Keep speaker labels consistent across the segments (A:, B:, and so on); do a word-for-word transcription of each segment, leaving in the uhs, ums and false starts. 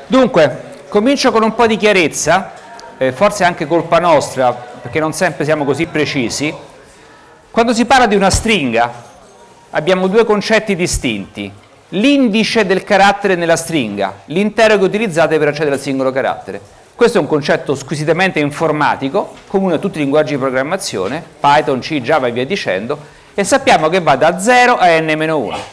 A: Dunque, comincio con un po' di chiarezza, eh, forse anche colpa nostra, perché non sempre siamo così precisi. Quando si parla di una stringa, abbiamo due concetti distinti. L'indice del carattere nella stringa, l'intero che utilizzate per accedere al singolo carattere. Questo è un concetto squisitamente informatico, comune a tutti i linguaggi di programmazione, Python, C, Java e via dicendo, e sappiamo che va da zero a n meno uno.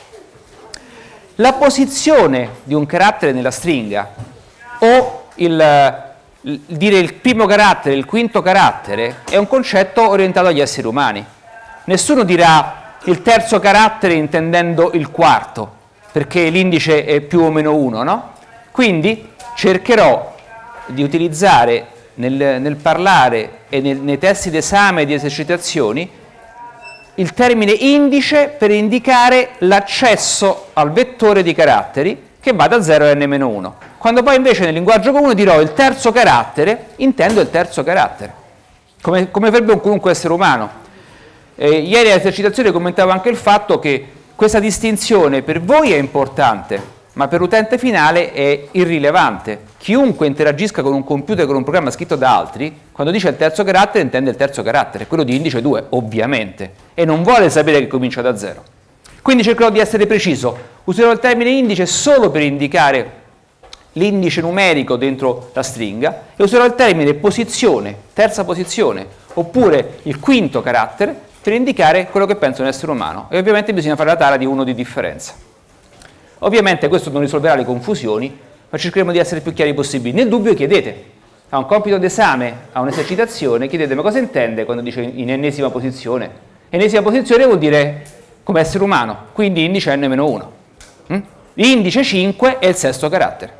A: La posizione di un carattere nella stringa o il, il dire il primo carattere, il quinto carattere, è un concetto orientato agli esseri umani. Nessuno dirà il terzo carattere intendendo il quarto, perché l'indice è più o meno uno, no? Quindi cercherò di utilizzare nel, nel parlare e nel, nei testi d'esame e di esercitazioni il termine indice per indicare l'accesso al vettore di caratteri che va da zero a n meno uno. Quando poi invece nel linguaggio comune dirò il terzo carattere, intendo il terzo carattere, come, come farebbe un qualunque essere umano. Eh, ieri all'esercitazione commentavo anche il fatto che questa distinzione per voi è importante, ma per l'utente finale è irrilevante. Chiunque interagisca con un computer, con un programma scritto da altri, quando dice il terzo carattere intende il terzo carattere, quello di indice due, ovviamente, e non vuole sapere che comincia da zero. Quindi cercherò di essere preciso, userò il termine indice solo per indicare l'indice numerico dentro la stringa e userò il termine posizione, terza posizione, oppure il quinto carattere per indicare quello che pensa un essere umano, e ovviamente bisogna fare la tara di uno di differenza. Ovviamente questo non risolverà le confusioni, ma cercheremo di essere più chiari possibili. Nel dubbio chiedete, a un compito d'esame, a un'esercitazione, chiedete ma cosa intende quando dice in ennesima posizione? Ennesima posizione vuol dire come essere umano, quindi indice n meno uno. Mm? L'indice cinque è il sesto carattere.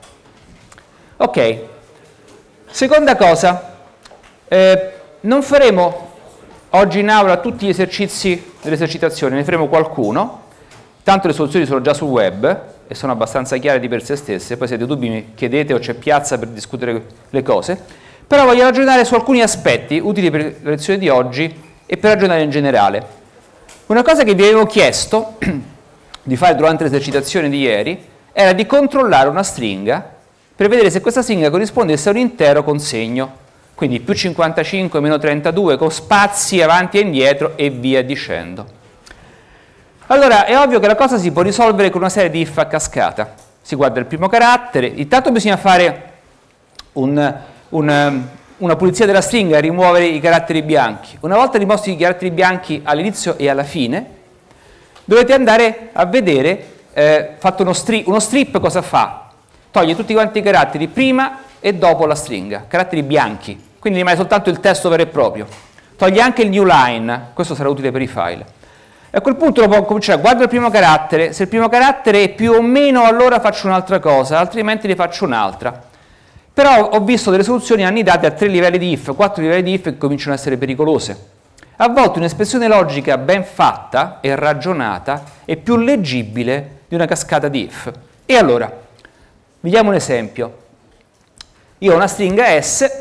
A: Ok, seconda cosa, eh, non faremo oggi in aula tutti gli esercizi dell'esercitazione, ne faremo qualcuno, tanto le soluzioni sono già sul web e sono abbastanza chiare di per sé stesse, poi se avete dubbi mi chiedete o c'è piazza per discutere le cose, però voglio ragionare su alcuni aspetti utili per la lezione di oggi e per ragionare in generale. Una cosa che vi avevo chiesto di fare durante l'esercitazione di ieri era di controllare una stringa per vedere se questa stringa corrispondesse a un intero con segno, quindi più cinquantacinque, meno trentadue, con spazi avanti e indietro e via dicendo. Allora, è ovvio che la cosa si può risolvere con una serie di if a cascata. Si guarda il primo carattere, intanto bisogna fare un, un, una pulizia della stringa e rimuovere i caratteri bianchi. Una volta rimossi i caratteri bianchi all'inizio e alla fine, dovete andare a vedere, eh, fatto uno strip, uno strip cosa fa? Toglie tutti quanti i caratteri prima e dopo la stringa, caratteri bianchi, quindi rimane soltanto il testo vero e proprio. Toglie anche il new line, questo sarà utile per i file. A quel punto lo può cominciare, guardo il primo carattere, se il primo carattere è più o meno allora faccio un'altra cosa, altrimenti ne faccio un'altra. Però ho visto delle soluzioni annidate a tre livelli di if, quattro livelli di if che cominciano a essere pericolose. A volte un'espressione logica ben fatta e ragionata è più leggibile di una cascata di if. E allora, vediamo un esempio. Io ho una stringa S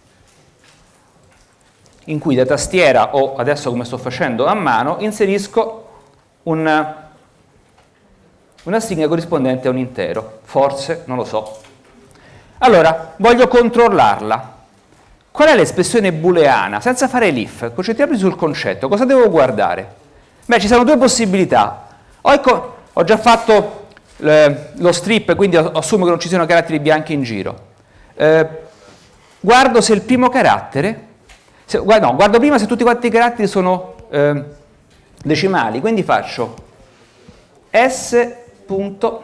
A: in cui da tastiera o adesso come sto facendo a mano inserisco una, una stringa corrispondente a un intero, forse, non lo so. Allora, voglio controllarla. Qual è l'espressione booleana? Senza fare l'if, concentriamoci sul concetto. Cosa devo guardare? Beh, ci sono due possibilità. Ho, ho già fatto eh, lo strip, quindi assumo che non ci siano caratteri bianchi in giro. Eh, guardo se il primo carattere Se, guarda, no, guardo prima se tutti quanti i caratteri sono eh, decimali, quindi faccio S. Punto.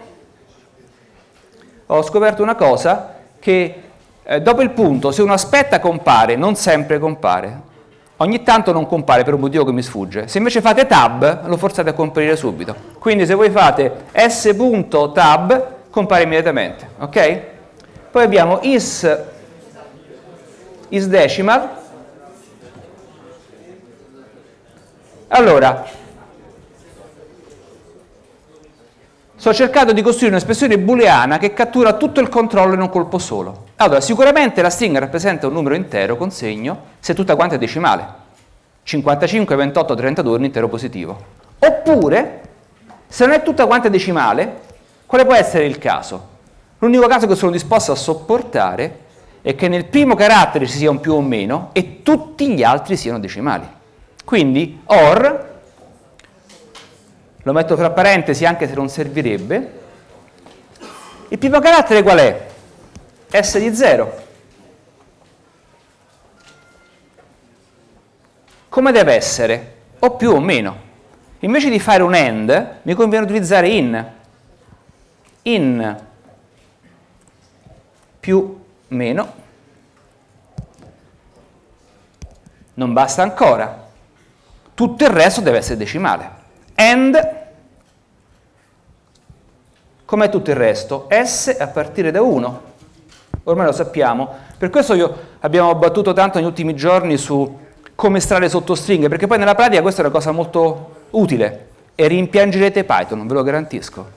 A: Ho scoperto una cosa, che eh, dopo il punto, se uno aspetta compare, non sempre compare. Ogni tanto non compare per un motivo che mi sfugge. Se invece fate tab, lo forzate a comparire subito. Quindi se voi fate S.tab, compare immediatamente, ok? Poi abbiamo is, is decimal. Allora, sto cercando di costruire un'espressione booleana che cattura tutto il controllo in un colpo solo. Allora, sicuramente la stringa rappresenta un numero intero con segno se tutta quanta è decimale. cinquantacinque, ventotto, trentadue è un intero positivo. Oppure, se non è tutta quanta decimale, quale può essere il caso? L'unico caso che sono disposto a sopportare è che nel primo carattere ci sia un più o un meno e tutti gli altri siano decimali. Quindi or, lo metto tra parentesi anche se non servirebbe, il primo carattere qual è? S di zero. Come deve essere? O più o meno. Invece di fare un AND, mi conviene utilizzare in. In più meno. Non basta ancora. Tutto il resto deve essere decimale. AND, com'è tutto il resto? S a partire da uno. Ormai lo sappiamo. Per questo io abbiamo battuto tanto negli ultimi giorni su come estrarre sottostringhe, perché poi nella pratica questa è una cosa molto utile e rimpiangerete Python, ve lo garantisco.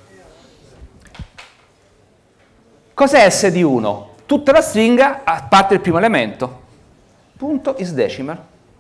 A: Cos'è S di uno? Tutta la stringa a parte il primo elemento. Punto is decimal.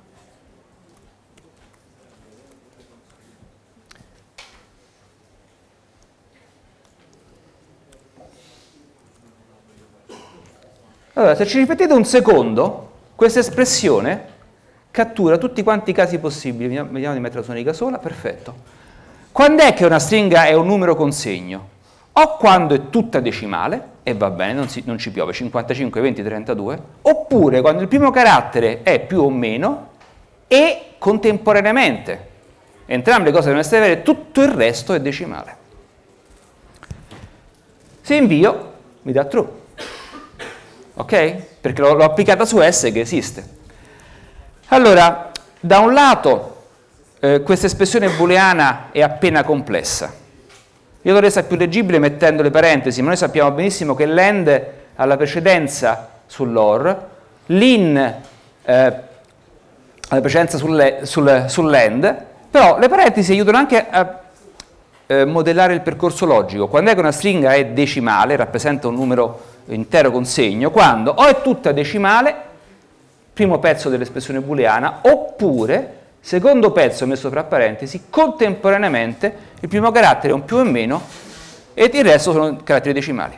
A: Allora, se ci ripetete un secondo, questa espressione cattura tutti quanti i casi possibili. Vediamo di metterla su una riga sola, perfetto. Quando è che una stringa è un numero con segno? O quando è tutta decimale, e va bene, non, si, non ci piove, cinquantacinque, venti, trentadue, oppure quando il primo carattere è più o meno e contemporaneamente. Entrambe le cose devono essere vere, tutto il resto è decimale. Se invio, mi dà true. Ok? Perché l'ho applicata su S che esiste. Allora, da un lato, eh, questa espressione booleana è appena complessa. Io l'ho resa più leggibile mettendo le parentesi, ma noi sappiamo benissimo che l'AND ha la precedenza sull'OR, l'IN eh, ha la precedenza sull'AND, sul, sull però le parentesi aiutano anche a eh, modellare il percorso logico. Quando è che una stringa è decimale, rappresenta un numero intero con segno, quando o è tutta decimale, primo pezzo dell'espressione booleana, oppure, secondo pezzo messo fra parentesi, contemporaneamente il primo carattere è un più o meno e il resto sono caratteri decimali.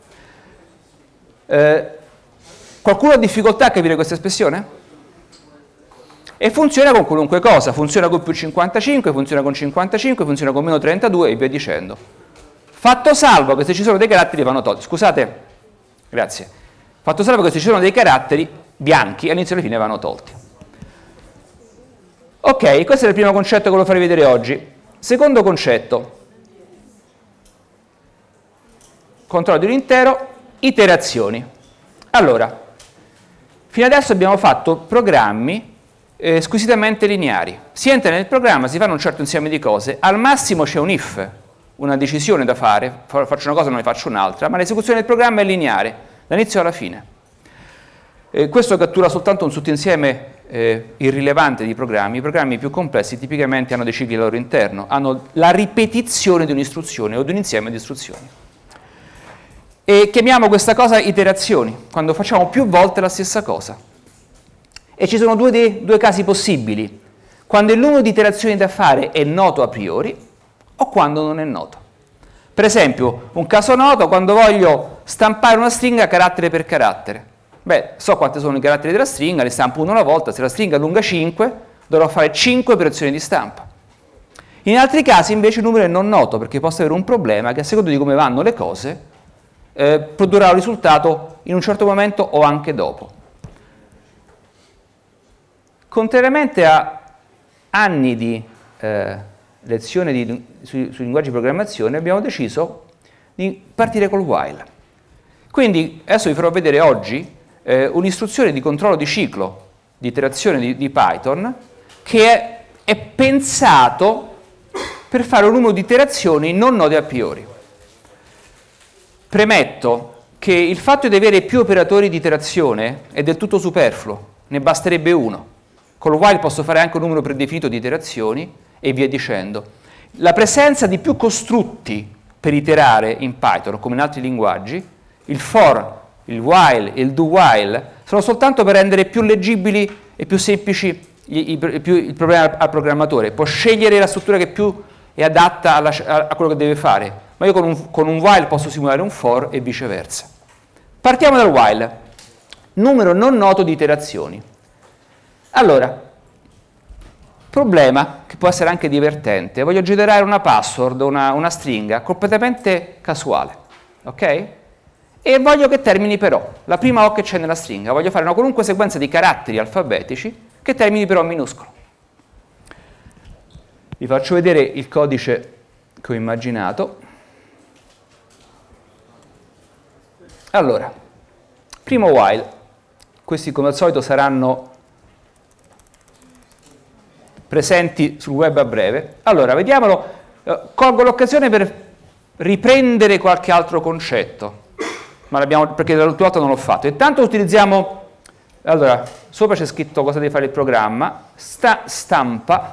A: Eh, qualcuno ha difficoltà a capire questa espressione? E funziona con qualunque cosa, funziona con più cinquantacinque, funziona con cinquantacinque, funziona con meno trentadue e via dicendo. Fatto salvo che se ci sono dei caratteri vanno tolti. Scusate, grazie. Fatto salvo che se ci sono dei caratteri bianchi all'inizio e alla fine vanno tolti. Ok, questo è il primo concetto che volevo farvi vedere oggi. Secondo concetto, controllo di un intero, iterazioni. Allora, fino adesso abbiamo fatto programmi eh, squisitamente lineari. Si entra nel programma, si fanno un certo insieme di cose, al massimo c'è un if, una decisione da fare, faccio una cosa e non ne faccio un'altra, ma l'esecuzione del programma è lineare, dall'inizio alla fine. Eh, questo cattura soltanto un sottoinsieme eh, irrilevante di programmi. I programmi più complessi tipicamente hanno dei cicli al loro interno, hanno la ripetizione di un'istruzione o di un insieme di istruzioni. E chiamiamo questa cosa iterazioni, quando facciamo più volte la stessa cosa. E ci sono due, dei, due casi possibili, quando il numero di iterazioni da fare è noto a priori o quando non è noto. Per esempio, un caso noto, quando voglio stampare una stringa carattere per carattere. Beh, so quante sono i caratteri della stringa, ne stampo uno alla volta, se la stringa è lunga cinque, dovrò fare cinque operazioni di stampa. In altri casi invece il numero è non noto, perché posso avere un problema che a seconda di come vanno le cose eh, produrrà un risultato in un certo momento o anche dopo. Contrariamente a anni di eh, lezione di, sui, sui linguaggi di programmazione, abbiamo deciso di partire col while. Quindi adesso vi farò vedere oggi eh, un'istruzione di controllo di ciclo, di iterazione di, di Python, che è, è pensato per fare un numero di iterazioni non note a priori. Premetto che il fatto di avere più operatori di iterazione è del tutto superfluo, ne basterebbe uno. Con lo while posso fare anche un numero predefinito di iterazioni e via dicendo. La presenza di più costrutti per iterare in Python, come in altri linguaggi, il for, il while e il do while, sono soltanto per rendere più leggibili e più semplici i, i, più, il problema al programmatore. Può scegliere la struttura che più è adatta alla, a quello che deve fare, ma io con un, con un while posso simulare un for e viceversa. Partiamo dal while, numero non noto di iterazioni. Allora, problema che può essere anche divertente, voglio generare una password, una, una stringa completamente casuale, ok? E voglio che termini però, la prima O che c'è nella stringa, voglio fare una qualunque sequenza di caratteri alfabetici che termini però in minuscolo. Vi faccio vedere il codice che ho immaginato. Allora, primo while, questi come al solito saranno presenti sul web a breve. Allora, vediamolo, eh, colgo l'occasione per riprendere qualche altro concetto, ma perché l'altro volta non l'ho fatto. Intanto utilizziamo, allora, sopra c'è scritto cosa deve fare il programma, sta, stampa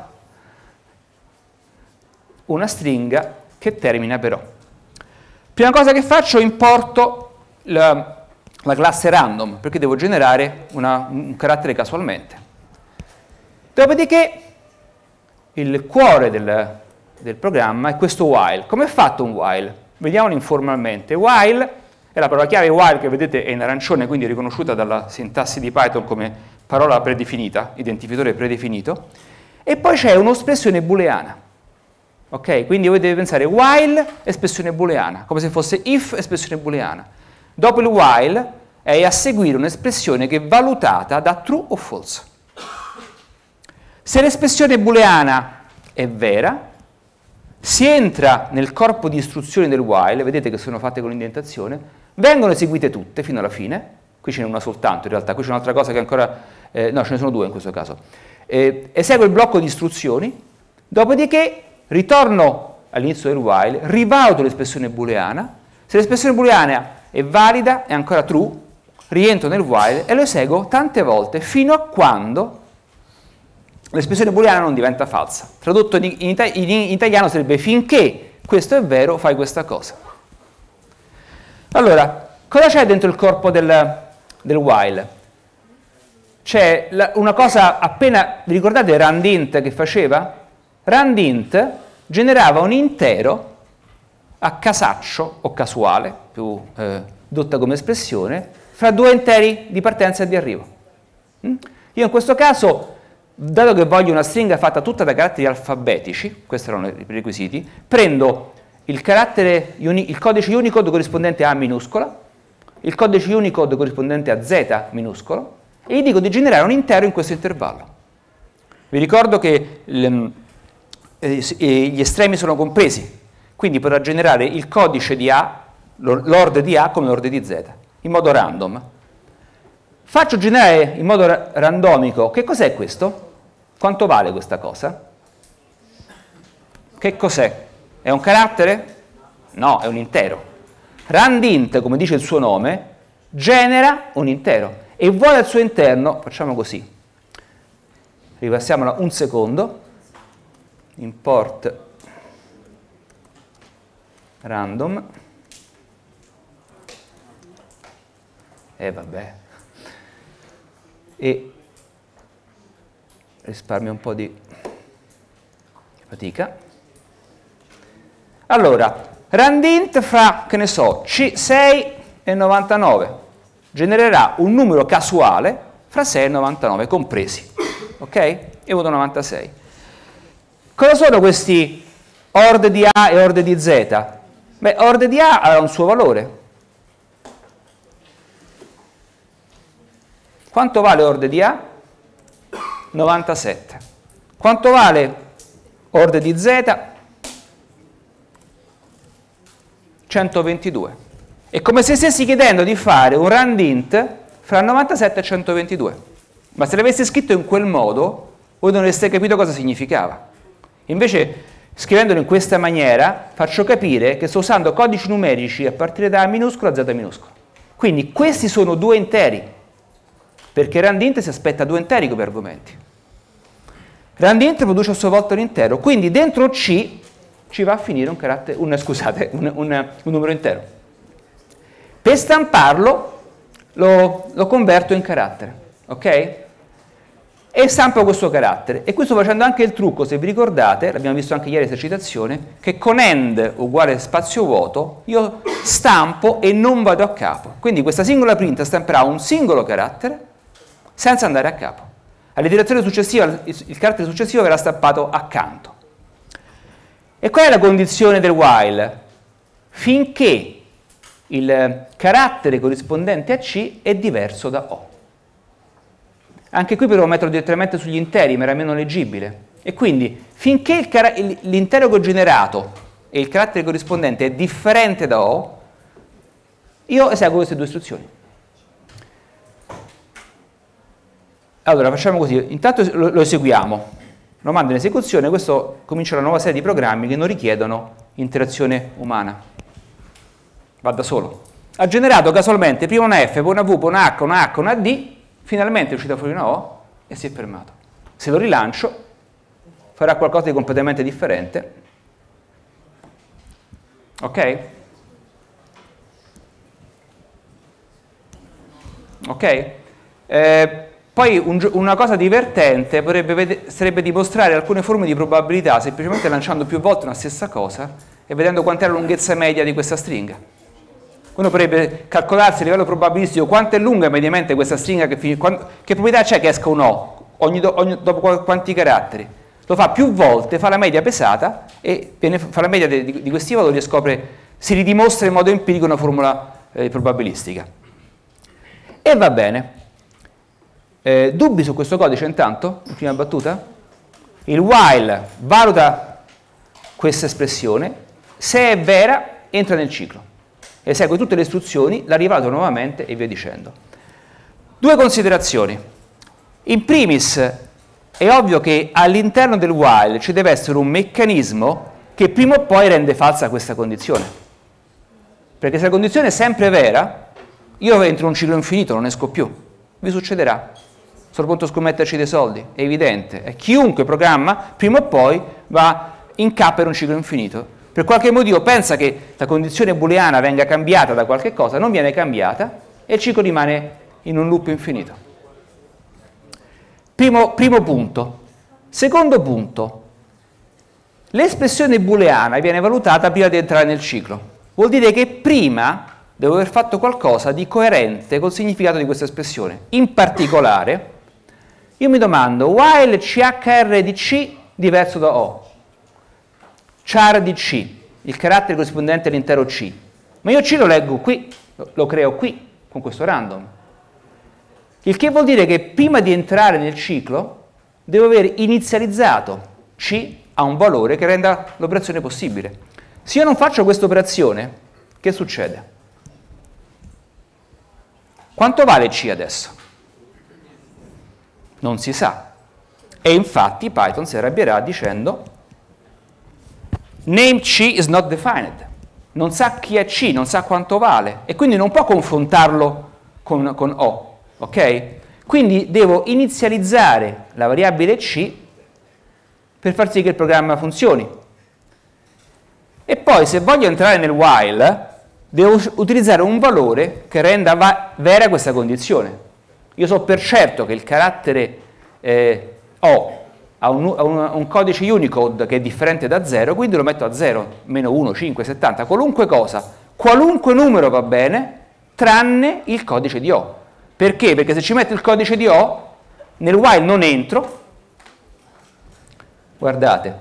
A: una stringa che termina però. Prima cosa che faccio, importo la, la classe random, perché devo generare una, un carattere casualmente. Dopodiché il cuore del, del programma è questo while. Come è fatto un while? Vediamolo informalmente. While è la parola chiave while che vedete è in arancione, quindi riconosciuta dalla sintassi di Python come parola predefinita, identificatore predefinito, e poi c'è un'espressione booleana. Ok? Quindi voi dovete pensare while, espressione booleana, come se fosse if, espressione booleana. Dopo il while è a seguire un'espressione che è valutata da true o false. Se l'espressione booleana è vera, si entra nel corpo di istruzioni del while, vedete che sono fatte con indentazione, vengono eseguite tutte fino alla fine, qui ce n'è una soltanto in realtà, qui c'è un'altra cosa che ancora, eh, no ce ne sono due in questo caso, eh, esegue il blocco di istruzioni, dopodiché ritorno all'inizio del while, rivaluto l'espressione booleana, se l'espressione booleana è valida, è ancora true, rientro nel while e lo eseguo tante volte fino a quando l'espressione booleana non diventa falsa. Tradotto in, in, in, in italiano sarebbe finché questo è vero fai questa cosa. Allora, cosa c'è dentro il corpo del, del while? C'è una cosa appena, vi ricordate randint che faceva? Randint generava un intero a casaccio o casuale, più eh, dotta come espressione, fra due interi di partenza e di arrivo. Mm? Io in questo caso, dato che voglio una stringa fatta tutta da caratteri alfabetici, questi erano i prerequisiti, prendo il, carattere, il codice Unicode corrispondente a A minuscola, il codice Unicode corrispondente a Z minuscolo, e gli dico di generare un intero in questo intervallo. Vi ricordo che l, eh, gli estremi sono compresi, quindi potrà generare il codice di A, l'ord di A come l'ord di Z, in modo random. Faccio generare in modo ra randomico, che cos'è questo? Quanto vale questa cosa? Che cos'è? È un carattere? No, è un intero. Randint, come dice il suo nome, genera un intero e vuole al suo interno, facciamo così, ripassiamola un secondo, import random, e vabbè, e risparmio un po' di fatica. Allora, randint fra, che ne so, C sei e novantanove genererà un numero casuale fra sei e novantanove compresi, ok? E ho avuto novantasei. Cosa sono questi ord di A e ord di Z? Beh, ord di A ha un suo valore. Quanto vale ord di A? novantasette. Quanto vale ord di Z? centoventidue. È come se stessi chiedendo di fare un randint fra novantasette e centoventidue. Ma se l'avessi scritto in quel modo, voi non avreste capito cosa significava. Invece, scrivendolo in questa maniera, faccio capire che sto usando codici numerici a partire da A minuscola a Z minuscola. Quindi questi sono due interi, perché randint si aspetta due interi come argomenti. Randint produce a sua volta un intero, quindi dentro C ci va a finire un, carattere, un, scusate, un, un, un numero intero. Per stamparlo lo, lo converto in carattere, ok? e stampo questo carattere. E qui sto facendo anche il trucco, se vi ricordate, l'abbiamo visto anche ieri esercitazione, che con end uguale spazio vuoto io stampo e non vado a capo. Quindi questa singola print stamperà un singolo carattere senza andare a capo. All'iterazione successiva il, il carattere successivo verrà stampato accanto. E qual è la condizione del while? Finché il carattere corrispondente a C è diverso da O. Anche qui potevo metterlo direttamente sugli interi, ma era meno leggibile. E quindi, finché l'intero cogenerato e il carattere corrispondente è differente da O, io eseguo queste due istruzioni. Allora, facciamo così. Intanto lo, lo eseguiamo. Lo mando in esecuzione, questo comincia una nuova serie di programmi che non richiedono interazione umana. Va da solo. Ha generato casualmente prima una F, poi una V, poi una H, una H, una D, finalmente è uscita fuori una O e si è fermato. Se lo rilancio farà qualcosa di completamente differente. Ok? Ok? Eh, poi un, una cosa divertente potrebbe, sarebbe dimostrare alcune forme di probabilità semplicemente lanciando più volte una stessa cosa e vedendo quant'è la lunghezza media di questa stringa. Uno potrebbe calcolarsi a livello probabilistico quanto è lunga mediamente questa stringa, che, quando, che proprietà c'è che esca un O ogni, do, ogni, dopo quanti caratteri. Lo fa più volte, fa la media pesata e viene, fa la media di, di, di questi valori e scopre, si ridimostra in modo empirico una formula eh, probabilistica. E va bene. Eh, dubbi su questo codice intanto, in prima battuta? Il while valuta questa espressione, se è vera entra nel ciclo, esegue tutte le istruzioni, la rivaluta nuovamente e via dicendo. Due considerazioni. In primis è ovvio che all'interno del while ci deve essere un meccanismo che prima o poi rende falsa questa condizione, perché se la condizione è sempre vera io entro in un ciclo infinito, non esco più, vi succederà. Sono pronto a scommetterci dei soldi, è evidente. E chiunque programma, prima o poi, va in K per un ciclo infinito. Per qualche motivo pensa che la condizione booleana venga cambiata da qualche cosa, non viene cambiata e il ciclo rimane in un loop infinito. Primo, primo punto. Secondo punto. L'espressione booleana viene valutata prima di entrare nel ciclo. Vuol dire che prima devo aver fatto qualcosa di coerente col significato di questa espressione. In particolare, io mi domando, while C H R di C diverso da O, char di C, il carattere corrispondente all'intero C, ma io C lo leggo qui, lo creo qui, con questo random. Il che vuol dire che prima di entrare nel ciclo devo aver inizializzato C a un valore che renda l'operazione possibile. Se io non faccio questa operazione, che succede? Quanto vale C adesso? Non si sa. E infatti Python si arrabbierà dicendo name C is not defined. Non sa chi è C, non sa quanto vale e quindi non può confrontarlo con, con O. Ok? Quindi devo inizializzare la variabile C per far sì che il programma funzioni. E poi se voglio entrare nel while devo utilizzare un valore che renda vera questa condizione. Io so per certo che il carattere eh, O ha un, un, un codice Unicode che è differente da zero, quindi lo metto a zero, meno uno, cinque, settanta, qualunque cosa, qualunque numero va bene, tranne il codice di O. Perché? Perché se ci metto il codice di O, nel while non entro, guardate,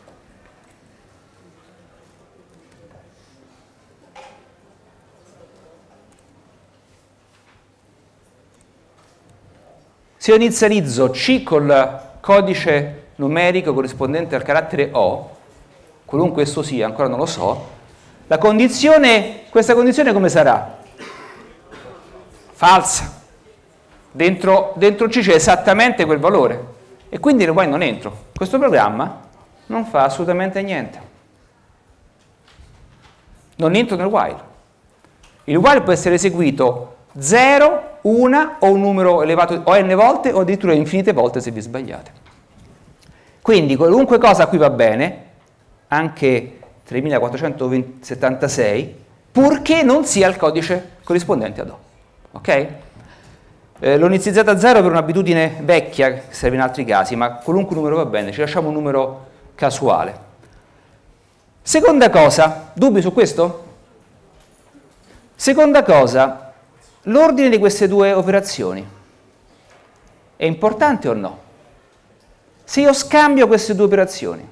A: se io inizializzo C col codice numerico corrispondente al carattere O, qualunque esso sia, ancora non lo so, la condizione, questa condizione come sarà? Falsa. Dentro, dentro C c'è esattamente quel valore e quindi nel while non entro. Questo programma non fa assolutamente niente. Non entro nel while. Il while può essere eseguito zero, uno o un numero elevato o n volte o addirittura infinite volte se vi sbagliate. Quindi qualunque cosa qui va bene, anche tremilaquattrocentosettantasei, purché non sia il codice corrispondente ad O. Ok? Eh, l'ho iniziata a zero per un'abitudine vecchia, che serve in altri casi, ma qualunque numero va bene, ci lasciamo un numero casuale. Seconda cosa, dubbi su questo? Seconda cosa, l'ordine di queste due operazioni è importante o no? Se io scambio queste due operazioni,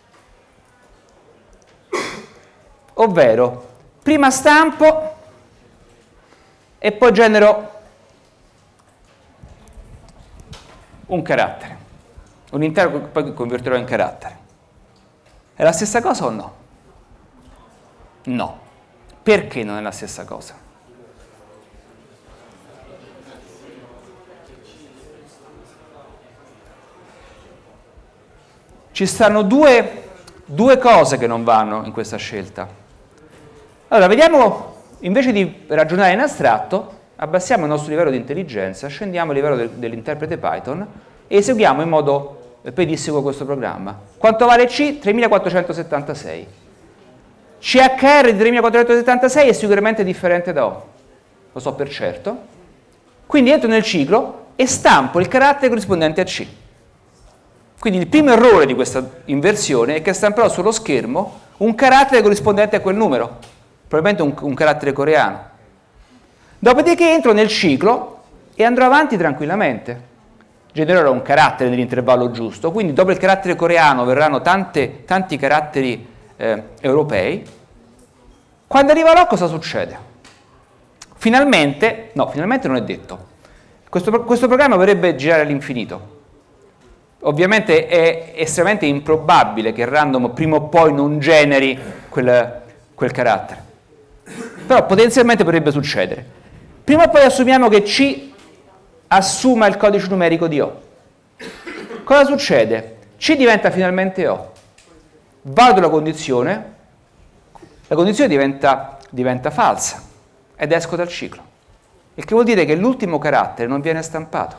A: ovvero prima stampo e poi genero un carattere, un intero che poi convertirò in carattere. È la stessa cosa o no? No. Perché non è la stessa cosa? Ci stanno due, due cose che non vanno in questa scelta. Allora, vediamo, invece di ragionare in astratto, abbassiamo il nostro livello di intelligenza, scendiamo il livello del, dell'interprete Python e eseguiamo in modo pedissequo questo programma. Quanto vale C? tremilaquattrocentosettantasei. C H R di tremilaquattrocentosettantasei è sicuramente differente da O, lo so per certo. Quindi entro nel ciclo e stampo il carattere corrispondente a C. Quindi il primo errore di questa inversione è che stamperò sullo schermo un carattere corrispondente a quel numero, probabilmente un, un carattere coreano. Dopodiché entro nel ciclo e andrò avanti tranquillamente. Genererò un carattere nell'intervallo giusto, quindi dopo il carattere coreano verranno tante, tanti caratteri eh, europei. Quando arriverò cosa succede? Finalmente, no, finalmente non è detto. Questo, questo programma dovrebbe girare all'infinito. Ovviamente è estremamente improbabile che il random prima o poi non generi quel, quel carattere. Però potenzialmente potrebbe succedere. Prima o poi assumiamo che C assuma il codice numerico di O. Cosa succede? C diventa finalmente O. Valuto la condizione, la condizione diventa, diventa falsa ed esco dal ciclo. Il che vuol dire che l'ultimo carattere non viene stampato.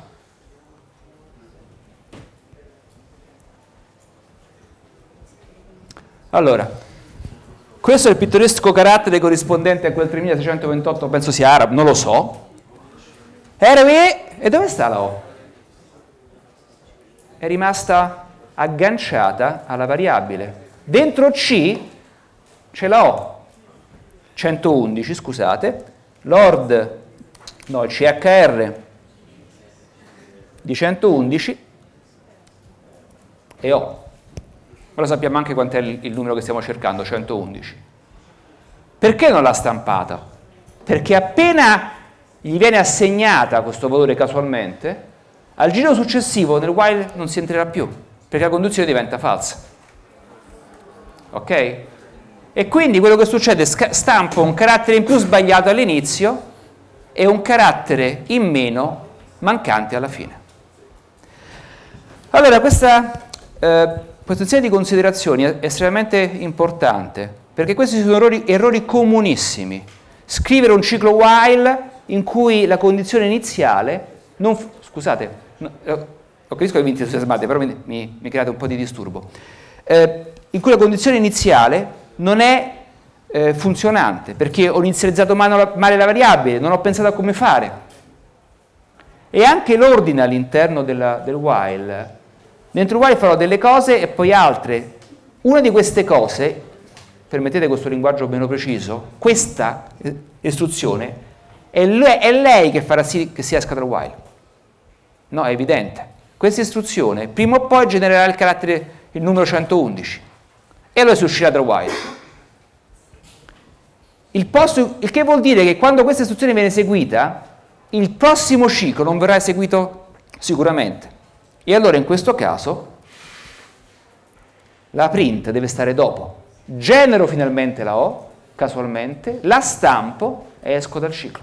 A: Allora, questo è il pittoresco carattere corrispondente a quel tremilaseicentoventotto, penso sia arabo, non lo so. R V E, e dove sta la O? È rimasta agganciata alla variabile. Dentro C c'è la O, centoundici, scusate, l'ord, no, il C H R di centoundici e O. Ora sappiamo anche quant'è il, il numero che stiamo cercando, centoundici. Perché non l'ha stampata? Perché appena gli viene assegnata questo valore casualmente, al giro successivo nel while non si entrerà più, perché la condizione diventa falsa. Ok? E quindi quello che succede è che stampo un carattere in più sbagliato all'inizio e un carattere in meno mancante alla fine. Allora, questa... Eh, Questa serie di considerazioni è estremamente importante, perché questi sono errori, errori comunissimi. Scrivere un ciclo while in cui la condizione iniziale non... Scusate, no, ho capisco che vi entusiasmate, però mi, mi, mi create un po' di disturbo. Eh, in cui la condizione iniziale non è eh, funzionante, perché ho inizializzato male la variabile, non ho pensato a come fare. E anche l'ordine all'interno del while... Dentro while farò delle cose e poi altre. Una di queste cose, permettete questo linguaggio meno preciso, questa istruzione, è lei, è lei che farà sì che si esca dal while. No, è evidente. Questa istruzione prima o poi genererà il carattere, il numero centoundici. E allora si uscirà dal while. Il, posto, il che vuol dire che quando questa istruzione viene eseguita, il prossimo ciclo non verrà eseguito sicuramente. E allora in questo caso la print deve stare dopo. Genero finalmente la O, casualmente, la stampo e esco dal ciclo.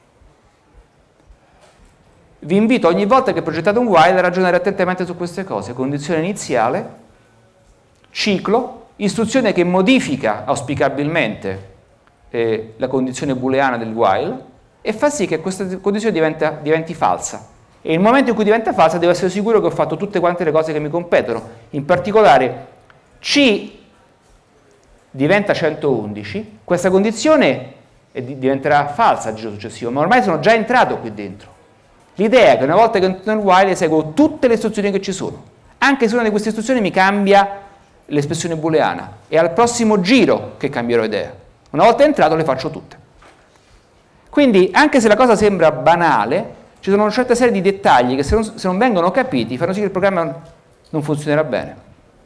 A: Vi invito ogni volta che progettate un while a ragionare attentamente su queste cose. Condizione iniziale, ciclo, istruzione che modifica auspicabilmente eh, la condizione booleana del while e fa sì che questa condizione diventa, diventi falsa. E nel momento in cui diventa falsa devo essere sicuro che ho fatto tutte quante le cose che mi competono. In particolare C diventa centoundici, questa condizione diventerà falsa al giro successivo, ma ormai sono già entrato qui dentro. L'idea è che una volta che entro nel while eseguo tutte le istruzioni che ci sono, anche se una di queste istruzioni mi cambia l'espressione booleana, è al prossimo giro che cambierò idea. Una volta entrato le faccio tutte. Quindi, anche se la cosa sembra banale, ci sono una certa serie di dettagli che se non, se non vengono capiti fanno sì che il programma non funzionerà bene.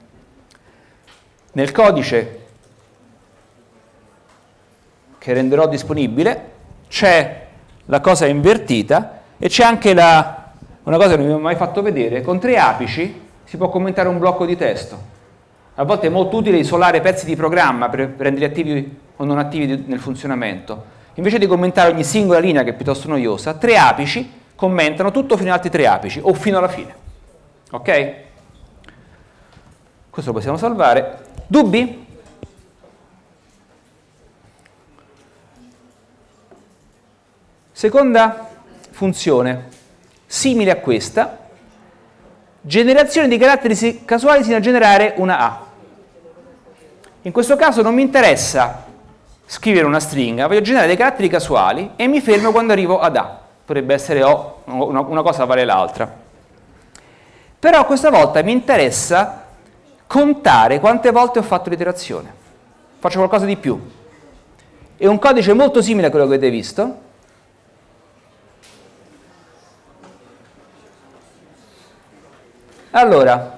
A: Nel codice che renderò disponibile c'è la cosa invertita e c'è anche la, una cosa che non vi ho mai fatto vedere: con tre apici si può commentare un blocco di testo. A volte è molto utile isolare pezzi di programma per renderli attivi o non attivi nel funzionamento. Invece di commentare ogni singola linea, che è piuttosto noiosa, tre apici commentano tutto fino ad altri tre apici o fino alla fine. Ok? Questo lo possiamo salvare. Dubbi? Seconda funzione, simile a questa: generazione di caratteri casuali fino a generare una A. In questo caso non mi interessa scrivere una stringa, voglio generare dei caratteri casuali e mi fermo quando arrivo ad A. Potrebbe essere O, una cosa vale l'altra. Però questa volta mi interessa contare quante volte ho fatto l'iterazione. Faccio qualcosa di più. È un codice molto simile a quello che avete visto. Allora,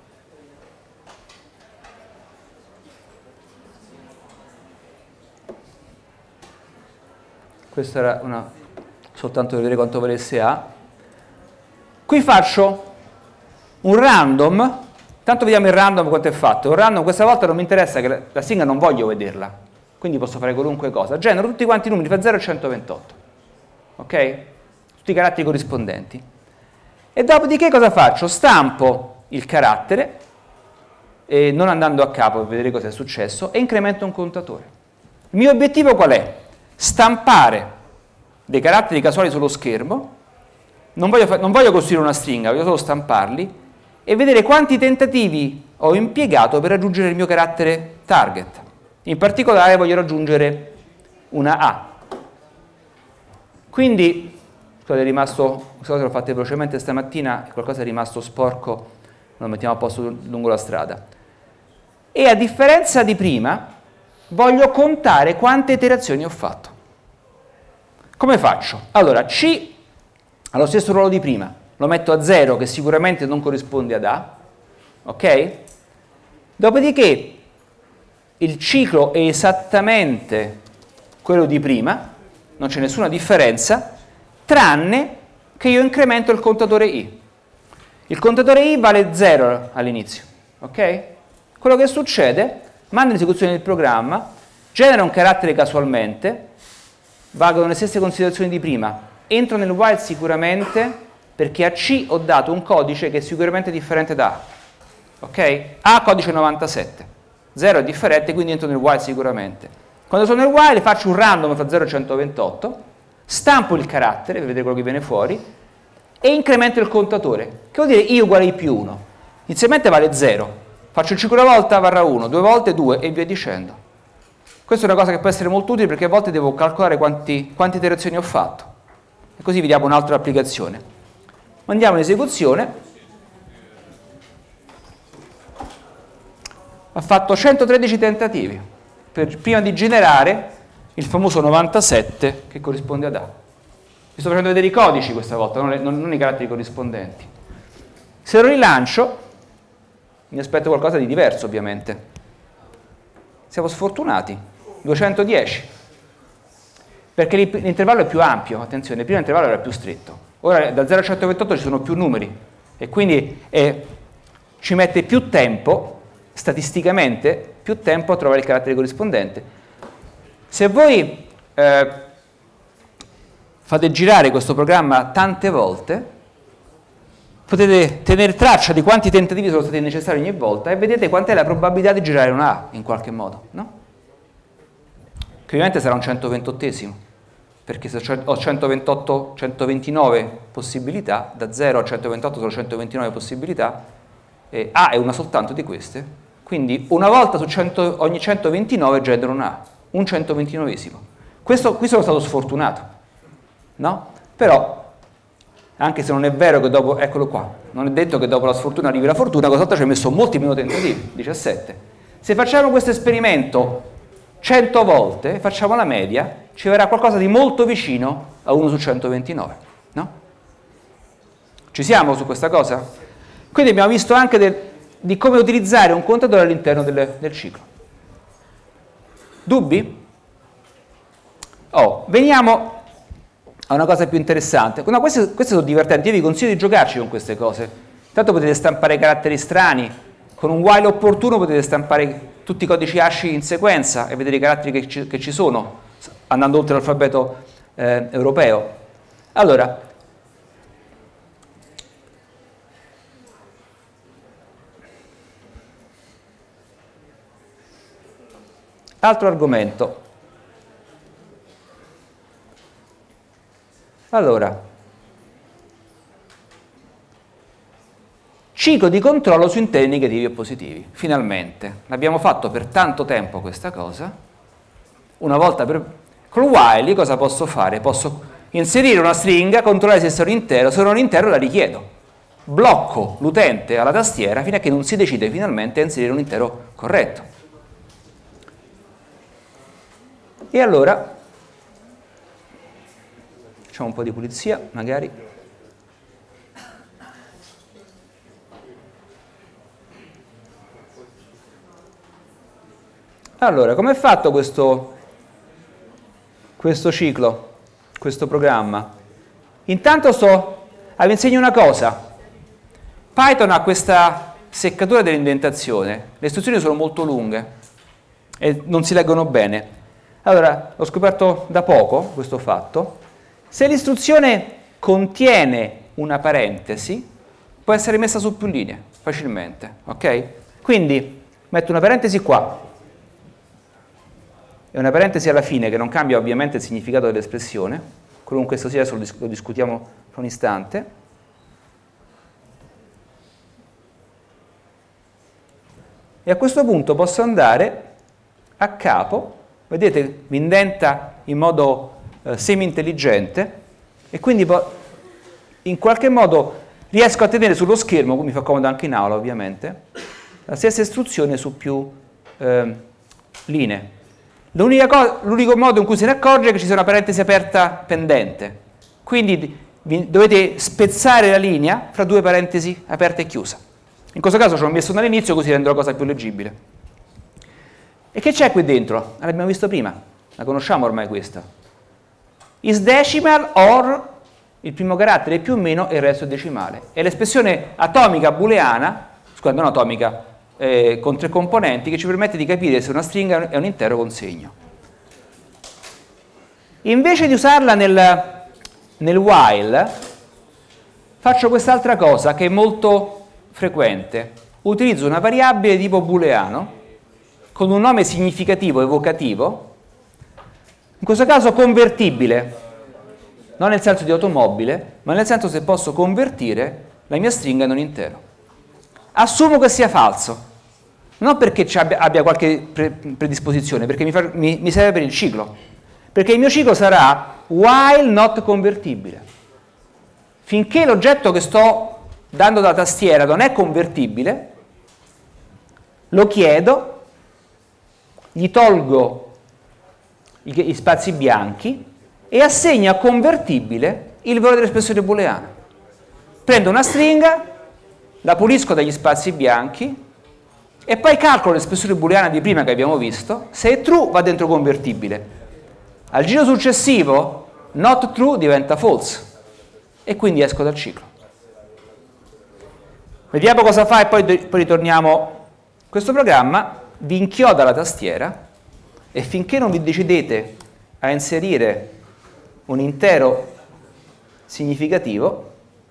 A: questa era una, soltanto per vedere quanto valesse A. Qui faccio un random, tanto vediamo il random quanto è fatto. Il random questa volta non mi interessa, che la, la stringa non voglio vederla, quindi posso fare qualunque cosa. Genero tutti quanti i numeri fra zero e centoventotto, ok? Tutti i caratteri corrispondenti. E dopodiché cosa faccio? Stampo il carattere, eh, non andando a capo per vedere cosa è successo, e incremento un contatore. Il mio obiettivo qual è? Stampare dei caratteri casuali sullo schermo, non voglio, non voglio costruire una stringa, voglio solo stamparli, e vedere quanti tentativi ho impiegato per raggiungere il mio carattere target. In particolare voglio raggiungere una A. Quindi, scusate, è rimasto, scusate, l'ho fatte velocemente stamattina, qualcosa è rimasto sporco, lo mettiamo a posto lungo la strada. E a differenza di prima, voglio contare quante iterazioni ho fatto. Come faccio? Allora, C ha lo stesso ruolo di prima, lo metto a zero, che sicuramente non corrisponde ad A, ok? Dopodiché il ciclo è esattamente quello di prima, non c'è nessuna differenza, tranne che io incremento il contatore I. Il contatore I vale zero all'inizio, ok? Quello che succede, manda l'esecuzione del programma, genera un carattere casualmente, valgono le stesse considerazioni di prima, entro nel while sicuramente perché a C ho dato un codice che è sicuramente differente da A, ok? A codice novantasette, zero è differente, quindi entro nel while sicuramente. Quando sono nel while faccio un random fra zero e centoventotto, stampo il carattere per vedere quello che viene fuori e incremento il contatore, che vuol dire I uguale I più uno. Inizialmente vale zero, faccio il ciclo una volta, varrà uno, due volte due e via dicendo. Questa è una cosa che può essere molto utile perché a volte devo calcolare quanti, quante iterazioni ho fatto. E così vediamo un'altra applicazione. Mandiamo in esecuzione. Ha fatto centotredici tentativi per, prima di generare il famoso novantasette che corrisponde ad A. Vi sto facendo vedere i codici questa volta, non, le, non, non i caratteri corrispondenti. Se lo rilancio, mi aspetto qualcosa di diverso ovviamente. Siamo sfortunati. duecentodieci, perché l'intervallo è più ampio, attenzione, prima l'intervallo era più stretto, ora da zero a centoventotto ci sono più numeri e quindi eh, ci mette più tempo, statisticamente, più tempo a trovare il carattere corrispondente. Se voi eh, fate girare questo programma tante volte, potete tenere traccia di quanti tentativi sono stati necessari ogni volta e vedete quant'è la probabilità di girare una A in qualche modo, no? Che ovviamente sarà un centoventottesimo, perché se ho centoventotto, centoventinove possibilità, da zero a centoventotto sono centoventinove possibilità, e A è una soltanto di queste, quindi una volta su cento, ogni centoventinove genero una A, un centoventinovesimo. Questo, qui sono stato sfortunato, no? Però anche se non è vero che dopo, eccolo qua, non è detto che dopo la sfortuna arrivi la fortuna, cosa volta ci hai messo molti meno tentativi, diciassette. Se facciamo questo esperimento cento volte, facciamo la media, ci verrà qualcosa di molto vicino a uno su centoventinove, no? Ci siamo su questa cosa? Quindi abbiamo visto anche del, di come utilizzare un contatore all'interno del, del ciclo. Dubbi? Oh, veniamo a una cosa più interessante. No, queste, queste sono divertenti, io vi consiglio di giocarci con queste cose. Intanto potete stampare caratteri strani, con un while opportuno potete stampare tutti i codici hash in sequenza e vedere i caratteri che ci, che ci sono, andando oltre l'alfabeto eh, europeo. Allora, altro argomento. Allora, ciclo di controllo su interi negativi e positivi. Finalmente. L'abbiamo fatto per tanto tempo questa cosa. Una volta per... Con il while cosa posso fare? Posso inserire una stringa, controllare se è un intero, se non è un intero la richiedo. Blocco l'utente alla tastiera fino a che non si decide finalmente a inserire un intero corretto. E allora facciamo un po' di pulizia, magari. Allora, come è fatto questo, questo ciclo, questo programma? Intanto sto, vi insegno una cosa. Python ha questa seccatura dell'indentazione, le istruzioni sono molto lunghe e non si leggono bene. Allora, l'ho scoperto da poco, questo fatto. Se l'istruzione contiene una parentesi, può essere messa su più linee, facilmente, ok? Quindi, metto una parentesi qua, e una parentesi alla fine, che non cambia ovviamente il significato dell'espressione, qualunque esso sia, adesso lo, dis lo discutiamo fra un istante. E a questo punto posso andare a capo, vedete, mi indenta in modo eh, semi-intelligente, e quindi in qualche modo riesco a tenere sullo schermo, mi fa comodo anche in aula ovviamente, la stessa istruzione su più eh, linee. L'unico modo in cui se ne accorge è che ci sia una parentesi aperta pendente, quindi vi, dovete spezzare la linea fra due parentesi aperte e chiuse. In questo caso ci ho messo dall'inizio così rendo la cosa più leggibile. E che c'è qui dentro? L'abbiamo visto prima, la conosciamo ormai questa. Is decimal or il primo carattere è più o meno e il resto è decimale. È l'espressione atomica booleana, scusate, non atomica, eh, con tre componenti, che ci permette di capire se una stringa è un intero con segno. Invece di usarla nel, nel while, faccio quest'altra cosa che è molto frequente. Utilizzo una variabile tipo booleano con un nome significativo, evocativo, in questo caso convertibile, non nel senso di automobile, ma nel senso se posso convertire la mia stringa in un intero. Assumo che sia falso, non perché abbia, abbia qualche pre predisposizione, perché mi, fa, mi, mi serve per il ciclo, perché il mio ciclo sarà while not convertibile. Finché l'oggetto che sto dando dalla tastiera non è convertibile, lo chiedo, gli tolgo gli spazi bianchi e assegno a convertibile il valore dell'espressione booleana. Prendo una stringa, la pulisco dagli spazi bianchi e poi calcolo l'espressione booleana di prima che abbiamo visto. Se è true va dentro convertibile. Al giro successivo not true diventa false e quindi esco dal ciclo. Vediamo cosa fa e poi, poi ritorniamo. Questo programma vi inchioda la tastiera e finché non vi decidete a inserire un intero significativo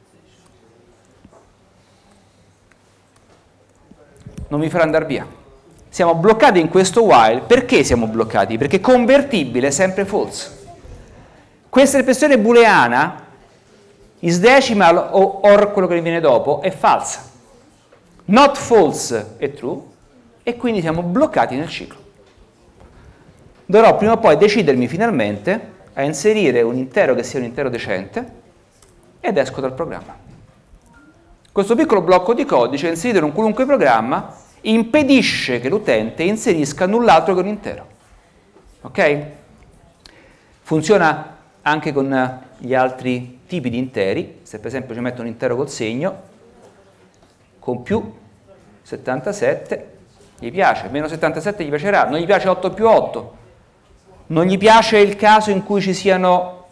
A: non vi farà andare via. Siamo bloccati in questo while. Perché siamo bloccati? Perché convertibile è sempre false. Questa espressione booleana, is decimal o or quello che viene dopo, è falsa. Not false è true e quindi siamo bloccati nel ciclo. Dovrò prima o poi decidermi finalmente a inserire un intero che sia un intero decente ed esco dal programma. Questo piccolo blocco di codice inserito in un qualunque programma impedisce che l'utente inserisca null'altro che un intero. Ok? Funziona anche con gli altri tipi di interi. Se per esempio ci metto un intero col segno, con più settantasette, gli piace, meno settantasette gli piacerà, non gli piace otto più otto, non gli piace il caso in cui ci siano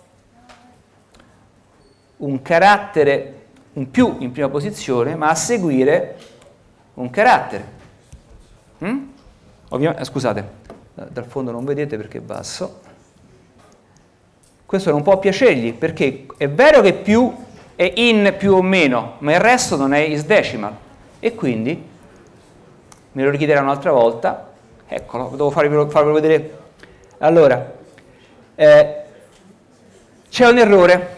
A: un carattere, un più in prima posizione, ma a seguire un carattere. Mm? Ovviamente, scusate, dal fondo non vedete perché è basso. Questo non può piacergli, perché è vero che più è in più o meno, ma il resto non è is decimal. E quindi me lo richiederà un'altra volta. Eccolo, devo farvelo, farvelo vedere. Allora, eh, c'è un errore.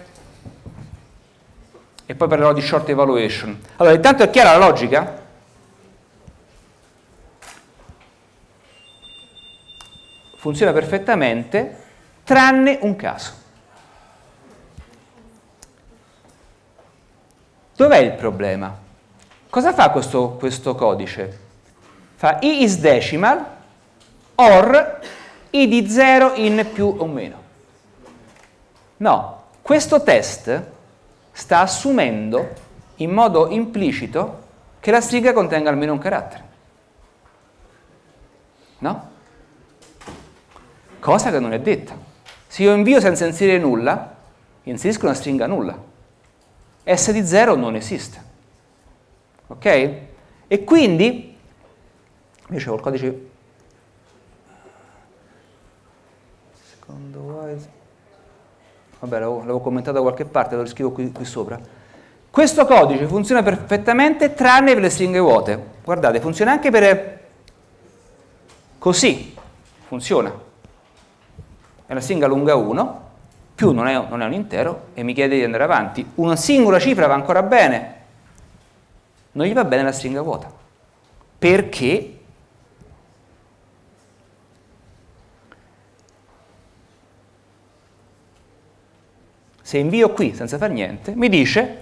A: E poi parlerò di short evaluation. Allora, intanto è chiara la logica? Funziona perfettamente, tranne un caso. Dov'è il problema? Cosa fa questo, questo codice? Fa i is decimal or i di zero in più o meno. No, questo test sta assumendo in modo implicito che la stringa contenga almeno un carattere. No? Cosa che non è detta. Se io invio senza inserire nulla, inserisco una stringa nulla. S di zero non esiste. Ok? E quindi, invece col codice secondo wise, vabbè, l'avevo commentato da qualche parte, lo scrivo qui, qui sopra. Questo codice funziona perfettamente tranne per le stringhe vuote. Guardate, funziona anche per così, funziona. È una stringa lunga uno, più non è, non è un intero, e mi chiede di andare avanti. Una singola cifra va ancora bene, non gli va bene la stringa vuota. Perché? Se invio qui senza fare niente, mi dice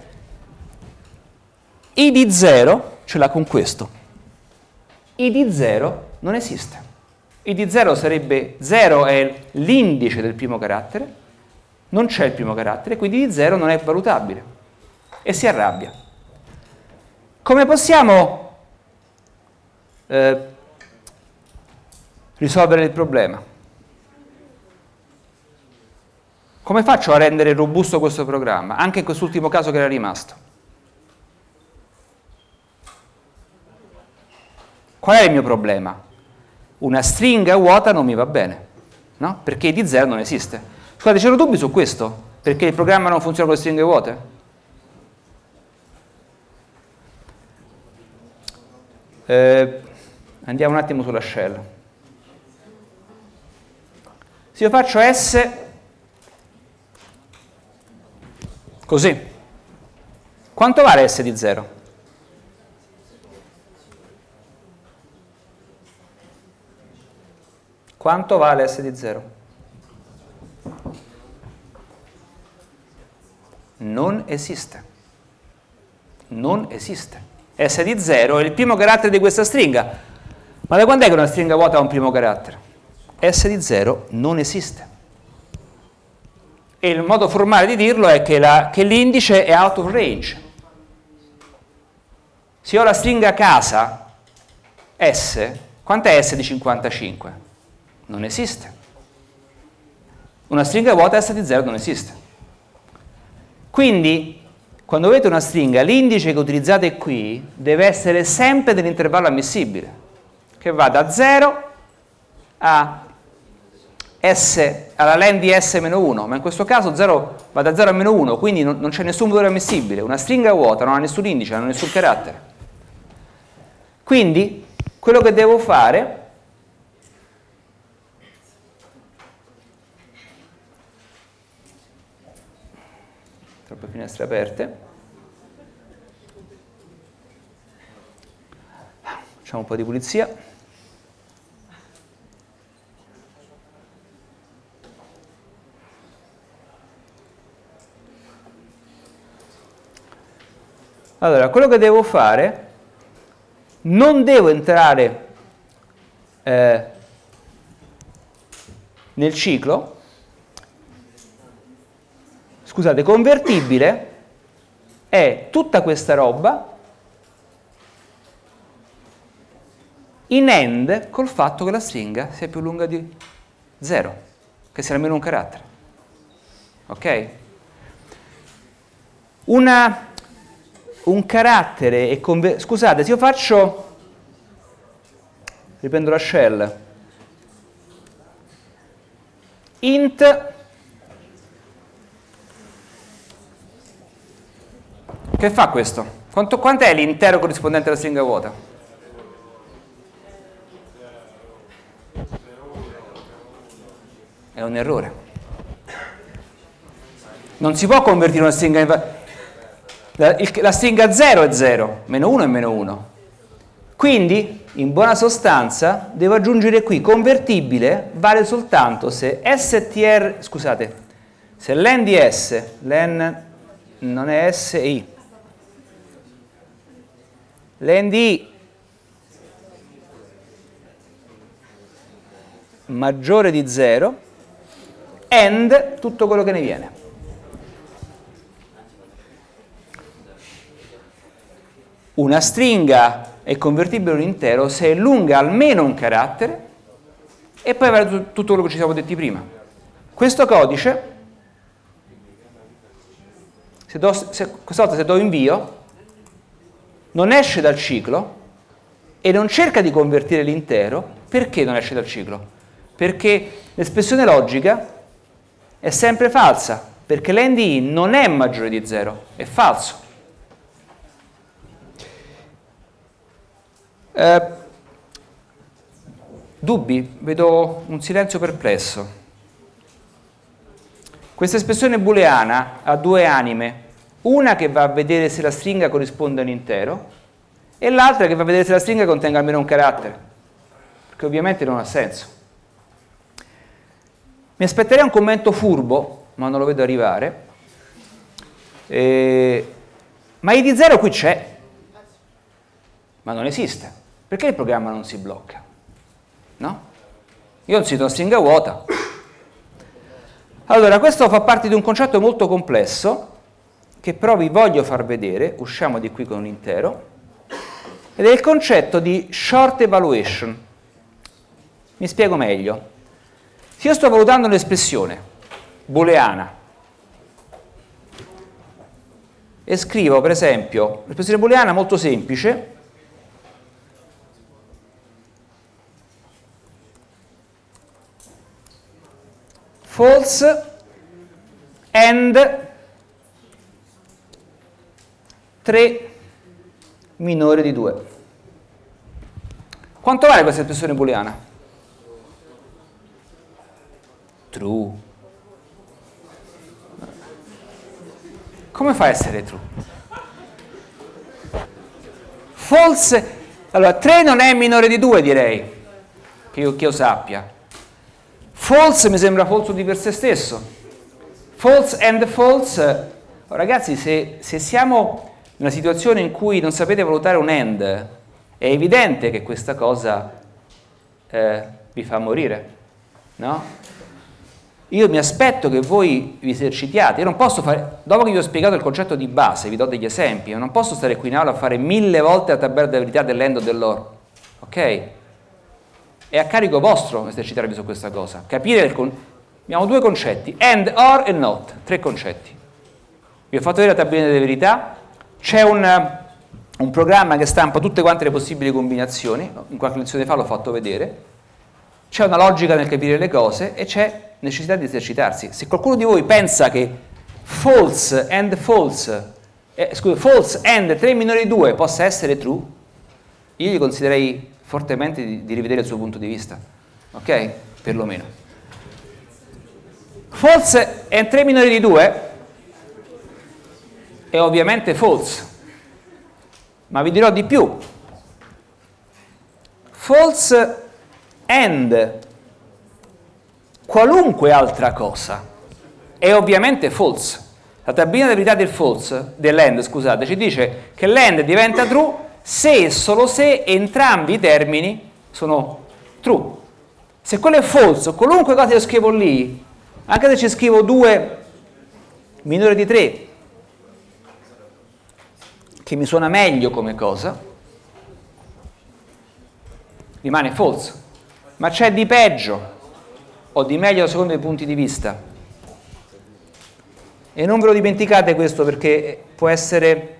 A: i di zero ce l'ha con questo. I di zero non esiste. I di zero sarebbe, zero è l'indice del primo carattere, non c'è il primo carattere, quindi i di zero non è valutabile. E si arrabbia. Come possiamo eh, risolvere il problema? Come faccio a rendere robusto questo programma, anche in quest'ultimo caso che era rimasto? Qual è il mio problema? Una stringa vuota non mi va bene, no? Perché di zero non esiste. Scusate, c'erano dubbi su questo? Perché il programma non funziona con le stringhe vuote? Eh, andiamo un attimo sulla shell. Se io faccio S così, quanto vale S di zero? Quanto vale S di zero? Non esiste. Non esiste. S di zero è il primo carattere di questa stringa. Ma da quando è che una stringa vuota ha un primo carattere? S di zero non esiste. E il modo formale di dirlo è che, la, che l'indice è out of range. Se io ho la stringa casa S, quant'è S di cinquantacinque? Non esiste. Una stringa vuota S di zero non esiste. Quindi, quando avete una stringa, l'indice che utilizzate qui deve essere sempre dell'intervallo ammissibile, che va da zero a S, alla len di S meno uno, ma in questo caso zero va da zero a meno uno, quindi non, non c'è nessun valore ammissibile. Una stringa vuota non ha nessun indice, non ha nessun carattere. Quindi, quello che devo fare troppe finestre aperte, facciamo un po' di pulizia. Allora, quello che devo fare, non devo entrare eh, nel ciclo, scusate, convertibile è tutta questa roba in AND col fatto che la stringa sia più lunga di zero, che sia almeno un carattere. Ok? Una, un carattere e conver- scusate, se io faccio, riprendo la shell, int, che fa questo? Quanto, quant'è l'intero corrispondente alla stringa vuota? È un errore. Non si può convertire una stringa in... La, il, la stringa zero è zero, meno uno è meno uno. Quindi, in buona sostanza, devo aggiungere qui convertibile vale soltanto se str, scusate, se len di s, len non è s e i, len di i maggiore di zero, AND tutto quello che ne viene. Una stringa è convertibile in un intero se è lunga almeno un carattere e poi avere tutto quello che ci siamo detti prima. Questo codice, se do, se, questa volta se do invio, non esce dal ciclo e non cerca di convertire l'intero. Perché non esce dal ciclo? Perché l'espressione logica è sempre falsa, perché len di i non è maggiore di zero, è falso. Eh, dubbi? Vedo un silenzio perplesso. Questa espressione booleana ha due anime, una che va a vedere se la stringa corrisponde a un intero e l'altra che va a vedere se la stringa contenga almeno un carattere, perché ovviamente non ha senso. Mi aspetterei un commento furbo, ma non lo vedo arrivare. Eh, ma i di zero qui c'è, ma non esiste. Perché il programma non si blocca? No? Io ho un sito a stringa vuota. Allora, questo fa parte di un concetto molto complesso, che però vi voglio far vedere. Usciamo di qui con un intero, ed è il concetto di short evaluation. Mi spiego meglio. Se io sto valutando un'espressione booleana e scrivo, per esempio, l'espressione booleana molto semplice, false and tre minore di due. Quanto vale questa espressione booleana? True. Come fa a essere true? False, allora tre non è minore di due, direi, che io, che io sappia. False mi sembra falso di per sé stesso. False and false, oh, ragazzi, se, se siamo in una situazione in cui non sapete valutare un AND, è evidente che questa cosa eh, vi fa morire, no? Io mi aspetto che voi vi esercitiate. Io non posso fare, dopo che vi ho spiegato il concetto di base, vi do degli esempi, io non posso stare qui in aula a fare mille volte la tabella della verità dell'end o dell'or, ok? È a carico vostro esercitarvi su questa cosa, capire il con... abbiamo due concetti, and, or e not, tre concetti. Vi ho fatto vedere la tabella delle verità, c'è un, un programma che stampa tutte quante le possibili combinazioni, in qualche lezione fa l'ho fatto vedere, c'è una logica nel capire le cose e c'è necessità di esercitarsi. Se qualcuno di voi pensa che false and false, eh, scusa, false and tre minore di due possa essere true, io gli consiglierei fortemente di, di rivedere il suo punto di vista, ok? Perlomeno. False and tre minore di due è ovviamente false, ma vi dirò di più. False and qualunque altra cosa è ovviamente false, La tabellina delle verità del false, dell'end, scusate, ci dice che l'end diventa true se e solo se entrambi i termini sono true. Se quello è false, qualunque cosa io scrivo lì, anche se ci scrivo due minore di tre, che mi suona meglio come cosa, rimane false. Ma c'è di peggio o di meglio secondo i punti di vista. E non ve lo dimenticate questo, perché può essere...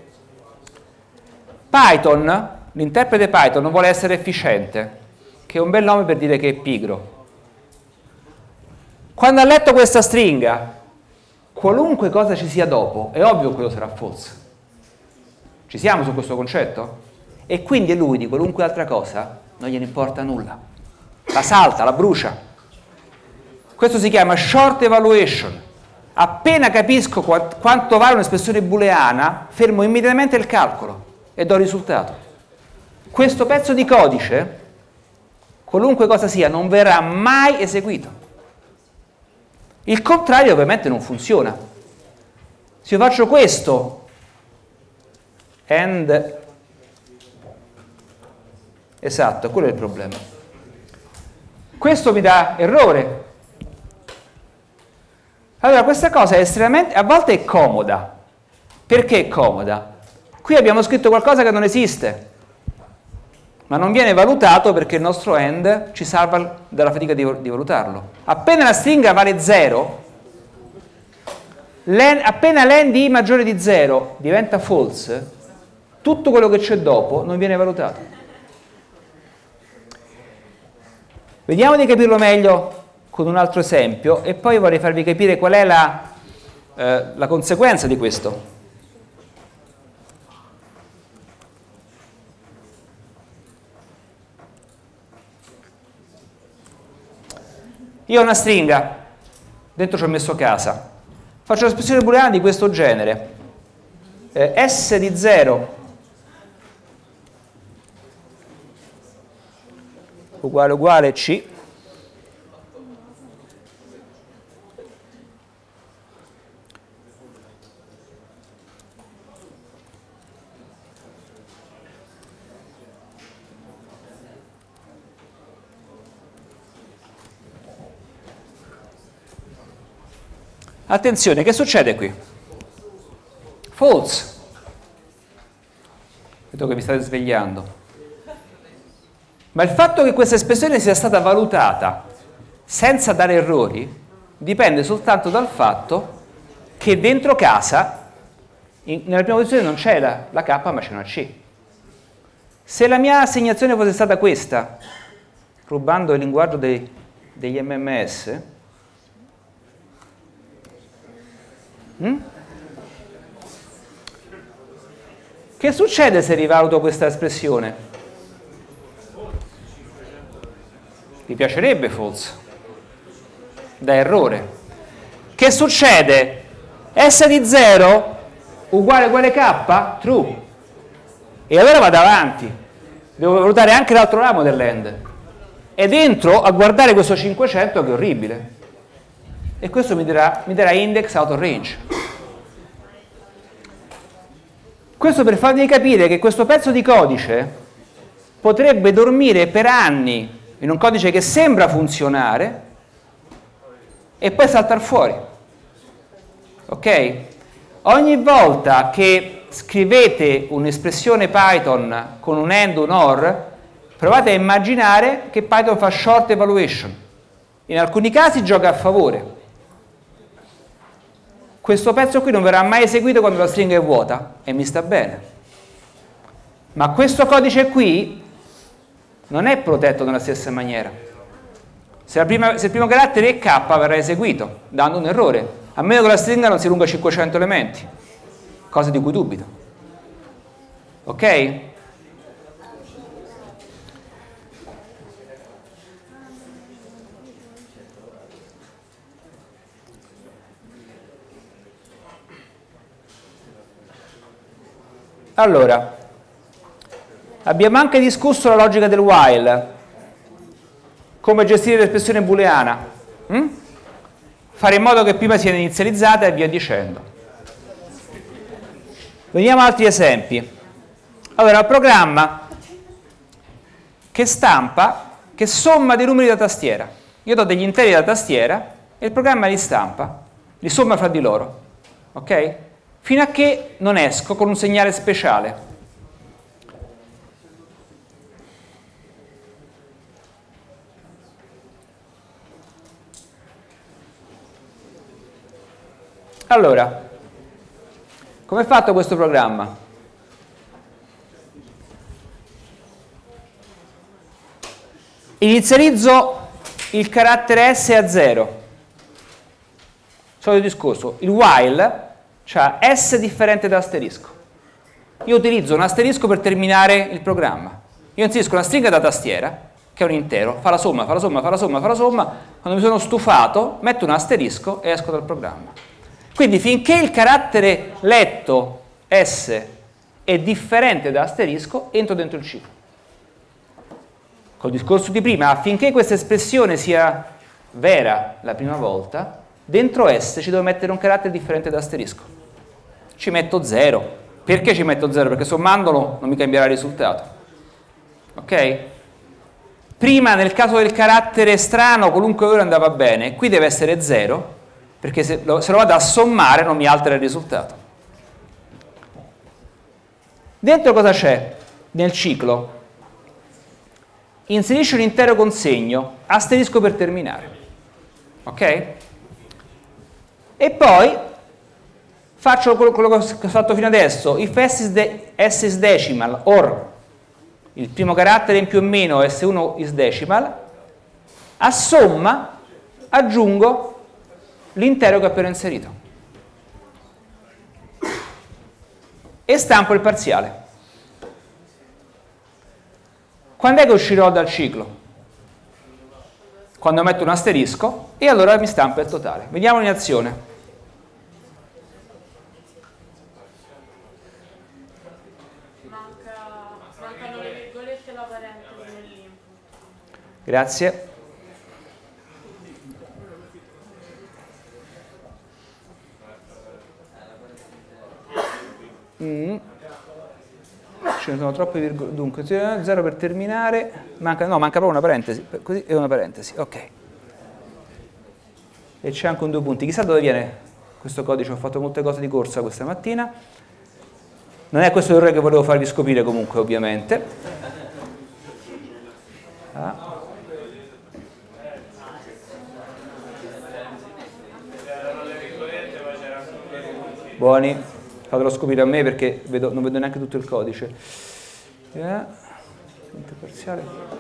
A: Python, l'interprete Python non vuole essere efficiente, che è un bel nome per dire che è pigro. Quando ha letto questa stringa, qualunque cosa ci sia dopo, è ovvio che quello sarà false. Ci siamo su questo concetto? E quindi a lui di qualunque altra cosa non gliene importa nulla. La salta, la brucia. Questo si chiama short evaluation. Appena capisco quant quanto vale un'espressione booleana, fermo immediatamente il calcolo e do il risultato. Questo pezzo di codice, qualunque cosa sia, non verrà mai eseguito. Il contrario ovviamente non funziona. Se io faccio questo, and, esatto, quello è il problema. Questo mi dà errore. Allora, questa cosa è estremamente, a volte è comoda. Perché è comoda? Qui abbiamo scritto qualcosa che non esiste, ma non viene valutato perché il nostro end ci salva dalla fatica di, di valutarlo. Appena la stringa vale zero, appena l'end i maggiore di zero diventa false, tutto quello che c'è dopo non viene valutato. Vediamo di capirlo meglio con un altro esempio e poi vorrei farvi capire qual è la, eh, la conseguenza di questo. Io ho una stringa, dentro ci ho messo casa, faccio un'espressione booleana di questo genere, eh, S di zero uguale uguale C. Attenzione, che succede qui? False. Vedo che vi state svegliando. Ma il fatto che questa espressione sia stata valutata senza dare errori dipende soltanto dal fatto che dentro casa, in, nella prima posizione non c'è la, la K ma c'è una C. Se la mia assegnazione fosse stata questa, rubando il linguaggio dei, degli M M S, Mm? che succede se rivaluto questa espressione? Vi piacerebbe false? Da errore. Che succede? S di zero uguale uguale K? True. E allora vado avanti. Devo valutare anche l'altro ramo dell'end. E dentro a guardare questo cinquecento che è orribile. E questo mi darà, mi darà index out of range. Questo per farvi capire che questo pezzo di codice potrebbe dormire per anni in un codice che sembra funzionare e poi saltare fuori. Ok? Ogni volta che scrivete un'espressione Python con un AND o un OR, provate a immaginare che Python fa short evaluation. In alcuni casi gioca a favore. Questo pezzo qui non verrà mai eseguito quando la stringa è vuota e mi sta bene. Ma questo codice qui non è protetto nella stessa maniera. Se, la prima, se il primo carattere è K verrà eseguito, dando un errore, a meno che la stringa non sia lunga cinquecento elementi, cosa di cui dubito. Ok? Allora, abbiamo anche discusso la logica del while, come gestire l'espressione booleana, hm? Fare in modo che prima sia inizializzata e via dicendo. Vediamo altri esempi. Allora, il programma che stampa, che somma dei numeri da tastiera. Io do degli interi da tastiera e il programma li stampa, li somma fra di loro, ok? Fino a che non esco con un segnale speciale. Allora, come è fatto questo programma? Inizializzo il carattere S a zero. Solito discorso, il while c'ha S differente da asterisco. Io utilizzo un asterisco per terminare il programma. Io inserisco una stringa da tastiera, che è un intero, fa la somma, fa la somma, fa la somma, fa la somma. Quando mi sono stufato, metto un asterisco e esco dal programma. Quindi finché il carattere letto S è differente da asterisco, entro dentro il ciclo. Col discorso di prima, affinché questa espressione sia vera la prima volta, dentro S ci devo mettere un carattere differente da asterisco. Ci metto zero. Perché ci metto zero? Perché sommandolo non mi cambierà il risultato. Ok? Prima, nel caso del carattere strano, qualunque ora andava bene. Qui deve essere zero, perché se lo, se lo vado a sommare non mi altera il risultato. Dentro cosa c'è? Nel ciclo inserisci un intero con segno, asterisco per terminare. Ok? E poi faccio quello che ho fatto fino adesso, if S is, de S is decimal, or il primo carattere in più o meno S uno is decimal, a somma aggiungo l'intero che ho appena inserito e stampo il parziale. Quando è che uscirò dal ciclo? Quando metto un asterisco e allora mi stampa il totale. Vediamo in azione.
B: Manca, mancano le virgolette e la parentesi nell'input.
A: Grazie. Mm. Ce ne sono troppe virgolette, dunque zero per terminare, manca, no, manca proprio una parentesi, così è una parentesi, ok. E c'è anche un due punti, chissà dove viene questo codice, ho fatto molte cose di corsa questa mattina. Non è questo l'errore che volevo farvi scoprire comunque, ovviamente. Ah. Buoni. Fatelo scoprire a me perché vedo, non vedo neanche tutto il codice. Yeah. Parziale.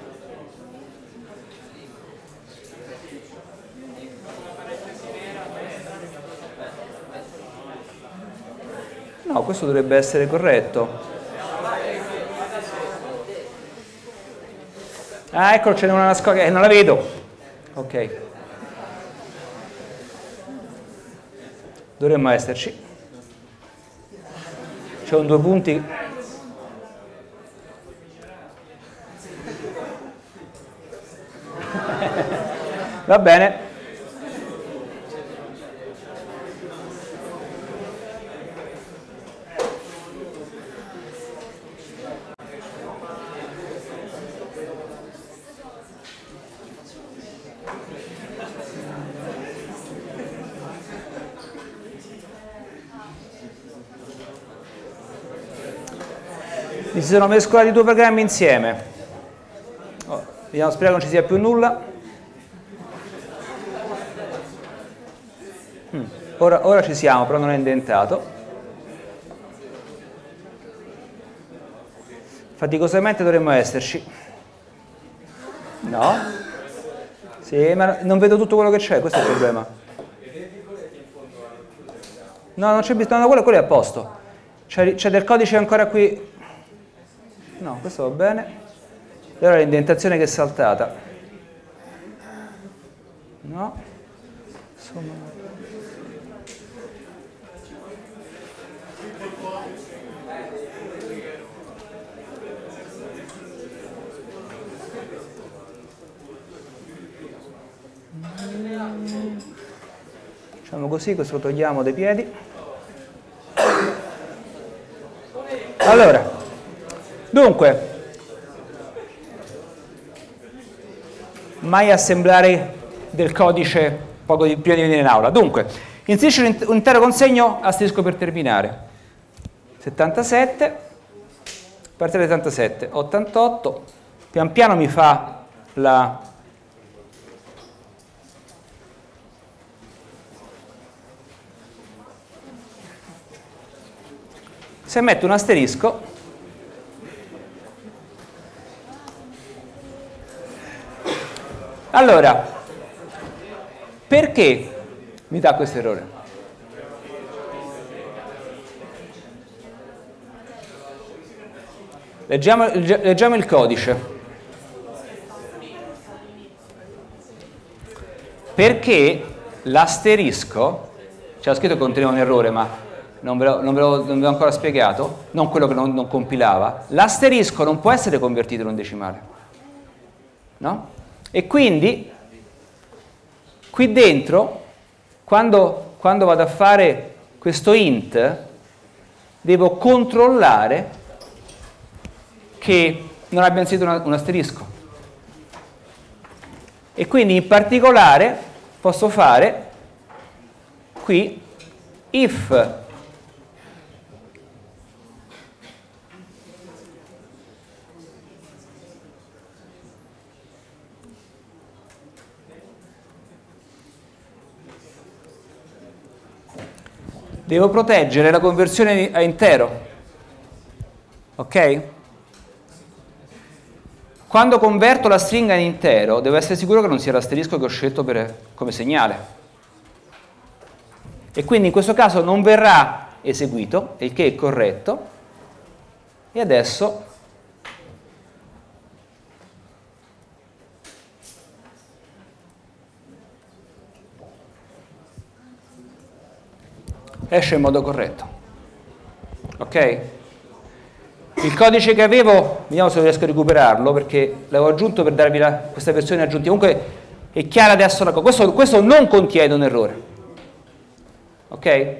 A: No, questo dovrebbe essere corretto. Ah, ecco, ce n'è una nascosta, eh, non la vedo. Ok. Dovremmo esserci. C'è un due punti. Va bene. Mi si sono mescolati due programmi insieme. Oh, vediamo, speriamo che non ci sia più nulla. Mm, ora, ora ci siamo, però non è indentato. Faticosamente dovremmo esserci. No? Sì, ma non vedo tutto quello che c'è, questo è il problema. No, non c'è bisogno, no, quello, quello è a posto. C'è del codice ancora qui. No, questo va bene. E ora l'indentazione che è saltata. No. Insomma. Facciamo così, questo lo togliamo dai piedi. Allora, dunque, mai assemblare del codice poco di, prima di venire in aula. Dunque, inserisci un, un intero consegno, asterisco per terminare. settantasette, partire settantasette, ottantotto, pian piano mi fa la... Se metto un asterisco, allora, perché mi dà questo errore? Leggiamo, leggiamo il codice. Perché l'asterisco, c'era scritto che conteneva un errore, ma non ve l'ho non ve l'ho- non ve l'ho ancora spiegato, non quello che non, non compilava, l'asterisco non può essere convertito in un decimale, no? E quindi qui dentro, quando, quando vado a fare questo int, devo controllare che non abbia inserito una- un asterisco. E quindi in particolare posso fare qui if devo proteggere la conversione a intero, ok? Quando converto la stringa in intero devo essere sicuro che non sia l'asterisco che ho scelto per, come segnale, e quindi in questo caso non verrà eseguito, il che è corretto. E adesso esce in modo corretto, ok? Il codice che avevo, vediamo se riesco a recuperarlo, perché l'avevo aggiunto per darvi la, questa versione aggiuntiva. Comunque è chiara adesso la cosa. Questo, questo non contiene un errore, ok?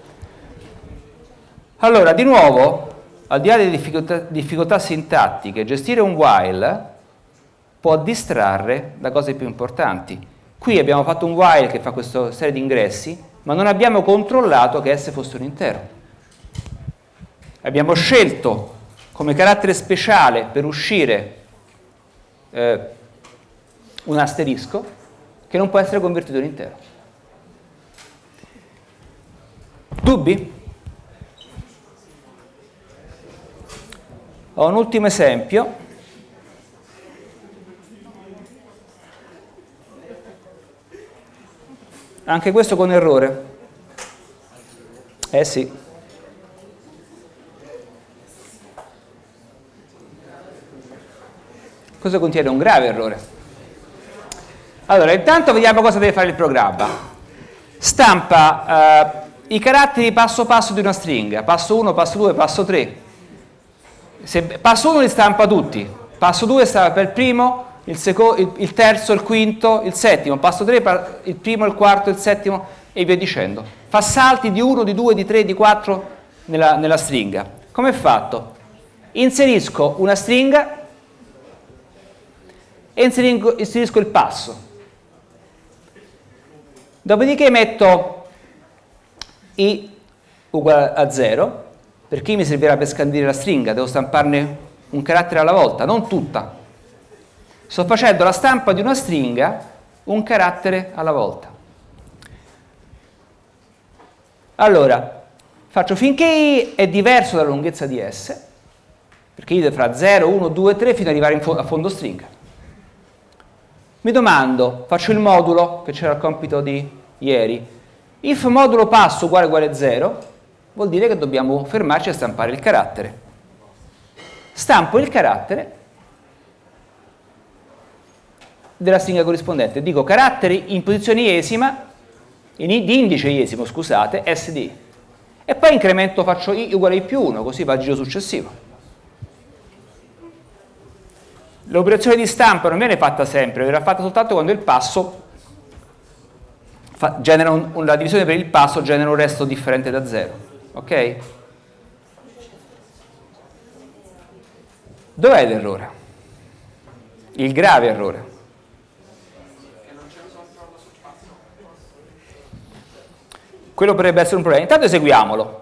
A: Allora, di nuovo, al di là delle difficoltà, difficoltà sintattiche, gestire un while può distrarre da cose più importanti. Qui abbiamo fatto un while che fa questa serie di ingressi, ma non abbiamo controllato che S fosse un intero. Abbiamo scelto come carattere speciale per uscire eh, un asterisco che non può essere convertito in intero. Dubbi? Ho un ultimo esempio. Anche questo con errore. Eh sì. Questo contiene un grave errore. Allora, intanto vediamo cosa deve fare il programma. Stampa eh, i caratteri passo passo di una stringa. Passo uno, passo due, passo tre. Se, passo uno li stampa tutti. Passo due stampa per il primo, il, seco, il, il terzo, il quinto, il settimo. Passo tre, il primo, il quarto, il settimo e via dicendo. Fa salti di uno, di due, di tre, di quattro nella, nella stringa. Come è fatto? Inserisco una stringa e inserisco, inserisco il passo. Dopodiché metto i uguale a zero, perché i mi servirà per scandire la stringa, devo stamparne un carattere alla volta, non tutta. Sto facendo la stampa di una stringa, un carattere alla volta. Allora, faccio finché i è diverso dalla lunghezza di S, perché i fra zero, uno, due, tre fino ad arrivare in fo- a fondo stringa. Mi domando, faccio il modulo, che c'era il compito di ieri, if modulo passo uguale uguale zero, vuol dire che dobbiamo fermarci a stampare il carattere. Stampo il carattere della stringa corrispondente, dico caratteri in posizione iesima, in, di indice iesimo, scusate, S D, e poi incremento, faccio i uguale a i più uno, così va al giro successivo. L'operazione di stampa non viene fatta sempre, verrà fatta soltanto quando il passo fa, genera un, un, la divisione per il passo genera un resto differente da zero, ok? Dov'è l'errore? Il grave errore. Quello potrebbe essere un problema. Intanto eseguiamolo.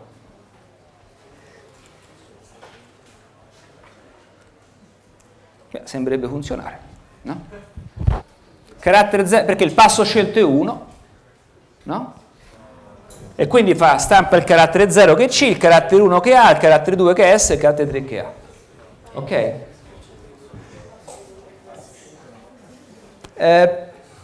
A: Beh, sembrerebbe funzionare, no? Carattere zero, perché il passo scelto è uno, no? E quindi fa, stampa il carattere zero che è C, il carattere uno che è A, il carattere due che è S e il carattere tre che è A. Ok? Eh,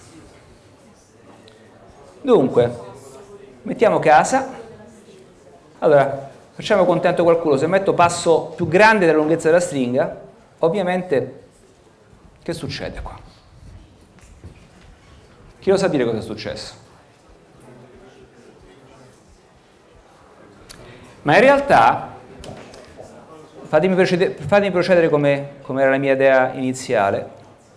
A: dunque, mettiamo casa. Allora, facciamo contento qualcuno. Se metto passo più grande della lunghezza della stringa, ovviamente, che succede qua? Chi lo sa dire cosa è successo? Ma in realtà, fatemi procedere, fatemi procedere come, come era la mia idea iniziale.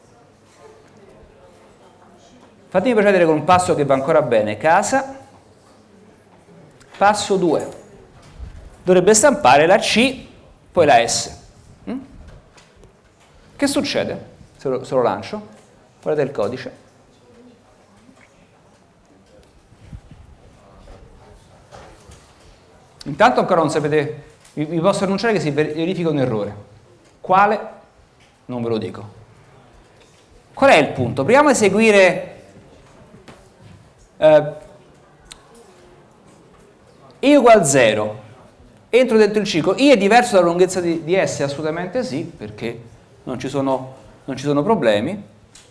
A: Fatemi procedere con un passo che va ancora bene. Casa, passo due. Dovrebbe stampare la C, poi la S. Mm? Che succede se lo, se lo lancio? Guardate il codice. Intanto ancora non sapete, vi, vi posso annunciare che si verifica un errore. Quale? Non ve lo dico. Qual è il punto? Proviamo a eseguire eh, I uguale zero. Entro dentro il ciclo. I è diverso dalla lunghezza di, di S? Assolutamente sì, perché non ci sono, non ci sono problemi.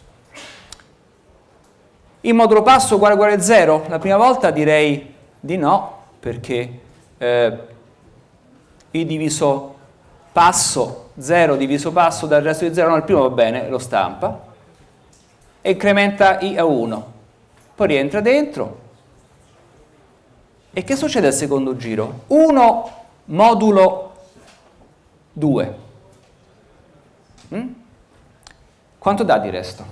A: Il modulo passo uguale uguale zero? La prima volta direi di no, perché eh, I diviso passo, zero diviso passo dal resto di zero, no, il primo va bene, lo stampa, e incrementa I a uno. Poi rientra dentro. E che succede al secondo giro? uno modulo due. Mm? Quanto dà di resto?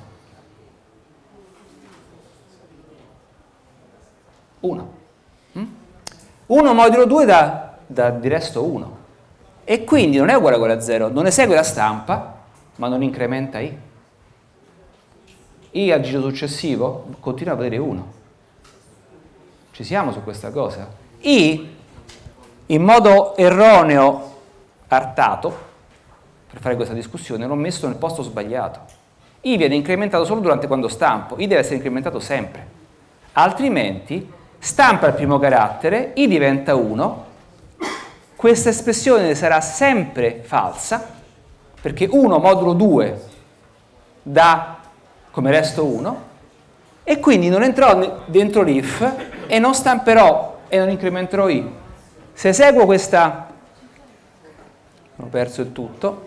A: uno. Mm? uno modulo due dà, dà di resto uno. E quindi non è uguale a uguale a zero. Non esegue la stampa, ma non incrementa I. I al giro successivo continua a valere uno. Ci siamo su questa cosa? I, in modo erroneo, artato, per fare questa discussione, l'ho messo nel posto sbagliato. I viene incrementato solo durante quando stampo, I deve essere incrementato sempre. Altrimenti, stampa il primo carattere, I diventa uno, questa espressione sarà sempre falsa, perché uno modulo due dà come resto uno, e quindi non entrerò dentro l'if e non stamperò e non incrementerò I. Se eseguo questa, ho perso il tutto,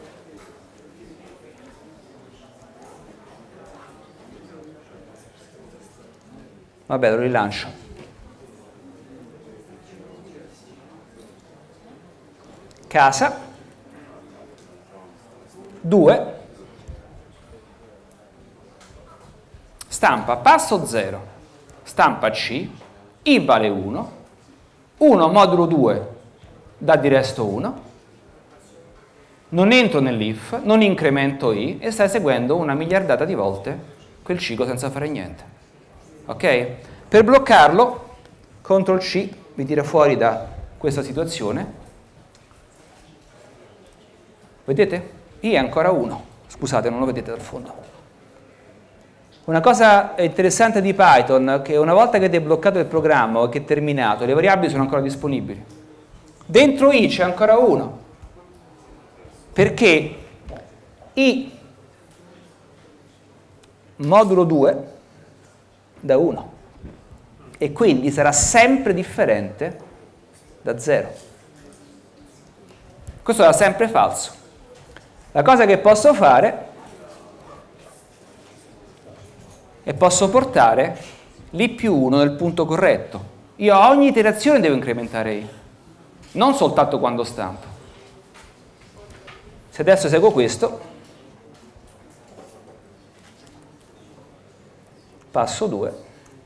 A: vabbè, lo rilancio. Casa, due, stampa passo zero, stampa C, I vale uno, uno modulo due dà di resto uno, non entro nell'if, non incremento I e sta eseguendo una miliardata di volte quel ciclo senza fare niente. Ok? Per bloccarlo, control C mi tira fuori da questa situazione. Vedete? I è ancora uno. Scusate, non lo vedete dal fondo. Una cosa interessante di Python è che una volta che avete bloccato il programma o che è terminato, le variabili sono ancora disponibili. Dentro I c'è ancora uno, perché I modulo due da uno e quindi sarà sempre differente da zero. Questo sarà sempre falso. La cosa che posso fare è posso portare l'I più uno nel punto corretto. Io a ogni iterazione devo incrementare I, non soltanto quando stampo. Se adesso eseguo questo, passo due,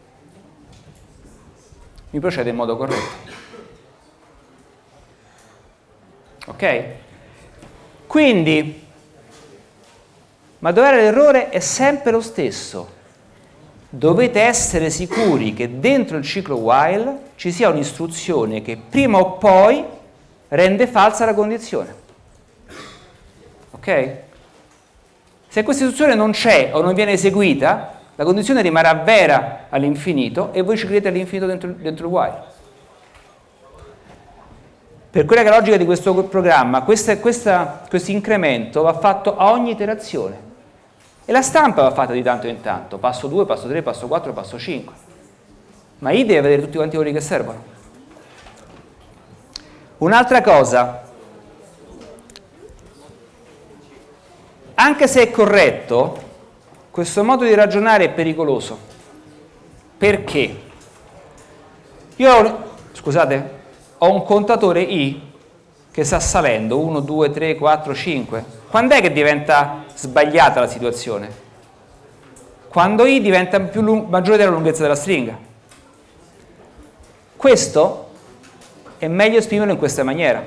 A: mi procede in modo corretto. Ok? Quindi, ma dov'era l'errore? È sempre lo stesso. Dovete essere sicuri che dentro il ciclo while ci sia un'istruzione che prima o poi rende falsa la condizione. Ok? Se questa istruzione non c'è o non viene eseguita, la condizione rimarrà vera all'infinito e voi ciclate all'infinito dentro, dentro il while. Per quella che è la logica di questo programma, questo incremento va fatto a ogni iterazione. E la stampa va fatta di tanto in tanto, passo due, passo tre, passo quattro, passo cinque. Ma I deve avere tutti quanti i valori che servono. Un'altra cosa, anche se è corretto, questo modo di ragionare è pericoloso. Perché? Io ho, scusate, ho un contatore I che sta salendo, uno, due, tre, quattro, cinque. Quando è che diventa sbagliata la situazione? Quando I diventa più maggiore della lunghezza della stringa. Questo è meglio esprimerlo in questa maniera.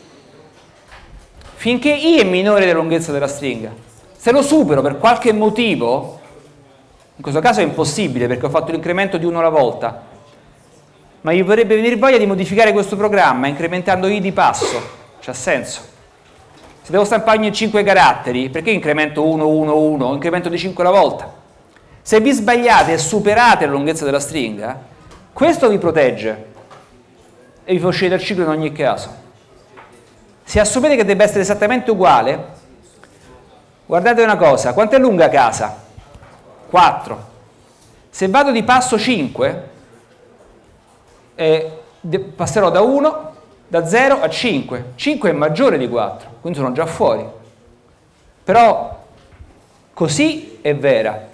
A: Finché I è minore della lunghezza della stringa, se lo supero per qualche motivo, in questo caso è impossibile perché ho fatto l'incremento di uno alla volta, ma mi vorrebbe venire voglia di modificare questo programma incrementando I di passo, c'ha senso. Se devo stampare ogni cinque caratteri, perché incremento uno, uno, uno, incremento di cinque alla volta? Se vi sbagliate e superate la lunghezza della stringa, questo vi protegge e vi fa uscire dal ciclo in ogni caso. Se assumete che debba essere esattamente uguale, guardate una cosa, quanto è lunga casa? quattro. Se vado di passo cinque, eh, passerò da uno, da zero a cinque. cinque è maggiore di quattro, quindi sono già fuori. Però così è vera.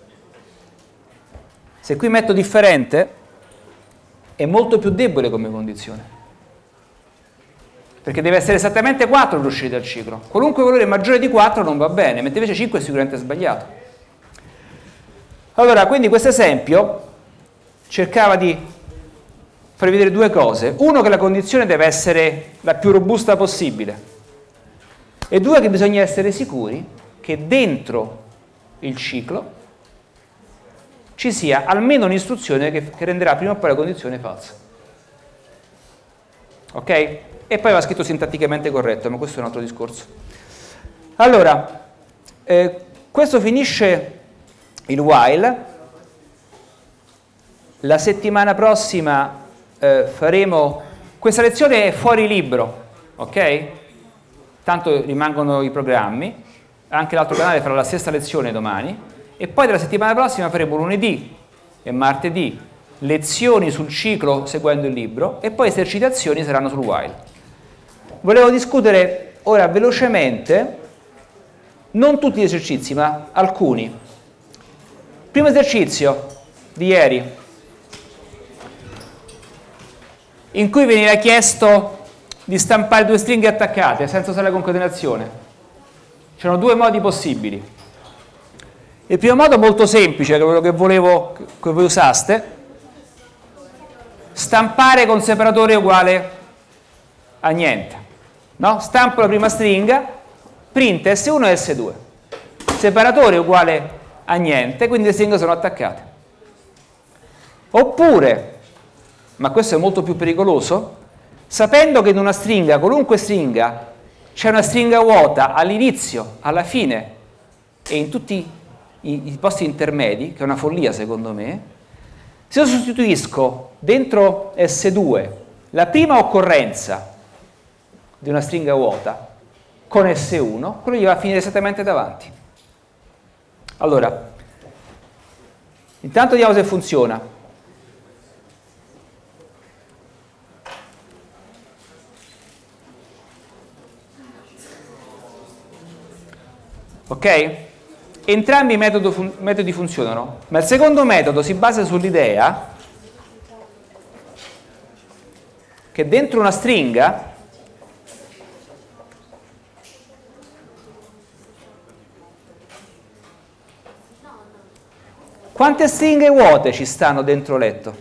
A: Se qui metto differente, è molto più debole come condizione. Perché deve essere esattamente quattro per uscire dal ciclo. Qualunque valore maggiore di quattro non va bene, mentre invece cinque è sicuramente sbagliato. Allora, quindi questo esempio cercava di farvi vedere due cose. Uno, che la condizione deve essere la più robusta possibile. E due, che bisogna essere sicuri che dentro il ciclo ci sia almeno un'istruzione che, che renderà prima o poi la condizione falsa. Ok? E poi va scritto sintatticamente corretto, ma questo è un altro discorso. Allora, eh, questo finisce il while. La settimana prossima eh, faremo... Questa lezione è fuori libro, ok? Tanto rimangono i programmi. Anche l'altro canale farà la stessa lezione domani. E poi della settimana prossima faremo lunedì e martedì lezioni sul ciclo seguendo il libro e poi esercitazioni saranno sul while. Volevo discutere ora velocemente, non tutti gli esercizi, ma alcuni. Primo esercizio di ieri, in cui veniva chiesto di stampare due stringhe attaccate senza usare la concatenazione. C'erano due modi possibili. Il primo modo, molto semplice, che è quello che volevo che voi usaste, stampare con separatore uguale a niente. No? Stampo la prima stringa, print esse uno e esse due. Separatore uguale a niente, quindi le stringhe sono attaccate. Oppure, ma questo è molto più pericoloso, sapendo che in una stringa, qualunque stringa, c'è una stringa vuota all'inizio, alla fine e in tutti i, i posti intermedi, che è una follia secondo me, se io sostituisco dentro esse due la prima occorrenza di una stringa vuota con esse uno, quello gli va a finire esattamente davanti. Allora, intanto vediamo se funziona. Ok? Entrambi i metodo fun- metodi funzionano, ma il secondo metodo si basa sull'idea che dentro una stringa quante stringhe vuote ci stanno dentro letto?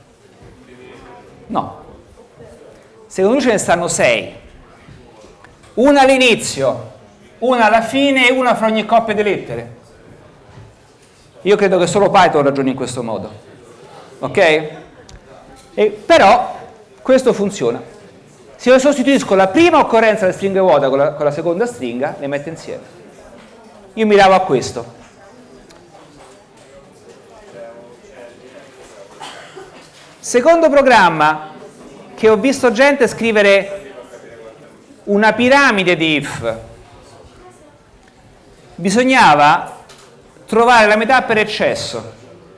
A: No. Secondo lui ce ne stanno sei. una all'inizio, una alla fine e una fra ogni coppia di lettere. Io credo che solo Python ragioni in questo modo, ok? E però questo funziona. Se io sostituisco la prima occorrenza della stringa vuota con la, con la seconda stringa, le metto insieme. Io miravo a questo. Secondo programma che ho visto gente scrivere una piramide di if. Bisognava trovare la metà per eccesso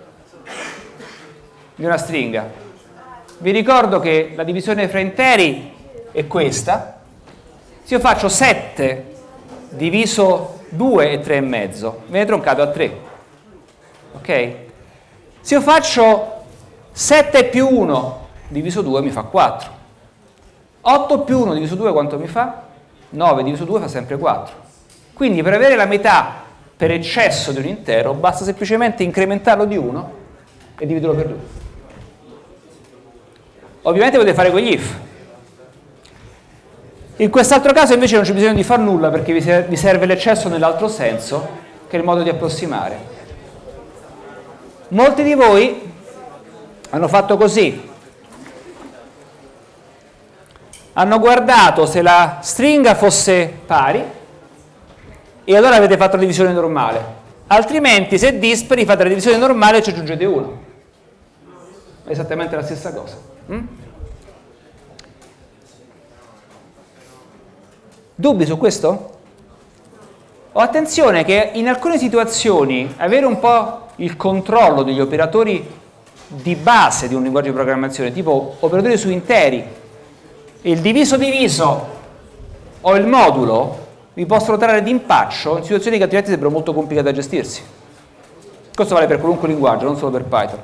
A: di una stringa. Vi ricordo che la divisione fra interi è questa. Se io faccio sette diviso due è tre e mezzo, viene troncato a tre. Ok? Se io faccio sette più uno diviso due mi fa quattro. otto più uno diviso due quanto mi fa? nove diviso due fa sempre quattro. Quindi per avere la metà per eccesso di un intero basta semplicemente incrementarlo di uno e dividerlo per due. Ovviamente potete fare con gli if. In quest'altro caso invece non c'è bisogno di far nulla perché vi serve l'eccesso nell'altro senso, che è il modo di approssimare. Molti di voi hanno fatto così. Hanno guardato se la stringa fosse pari e allora avete fatto la divisione normale. Altrimenti, se dispari, fate la divisione normale e ci aggiungete uno. È esattamente la stessa cosa. Mm? Dubbi su questo? Ho attenzione che in alcune situazioni avere un po' il controllo degli operatori di base di un linguaggio di programmazione, tipo operatori su interi, il diviso diviso o il modulo, vi possono trarre d'impaccio in situazioni che altrimenti sembrano molto complicate da gestirsi. Questo vale per qualunque linguaggio, non solo per Python.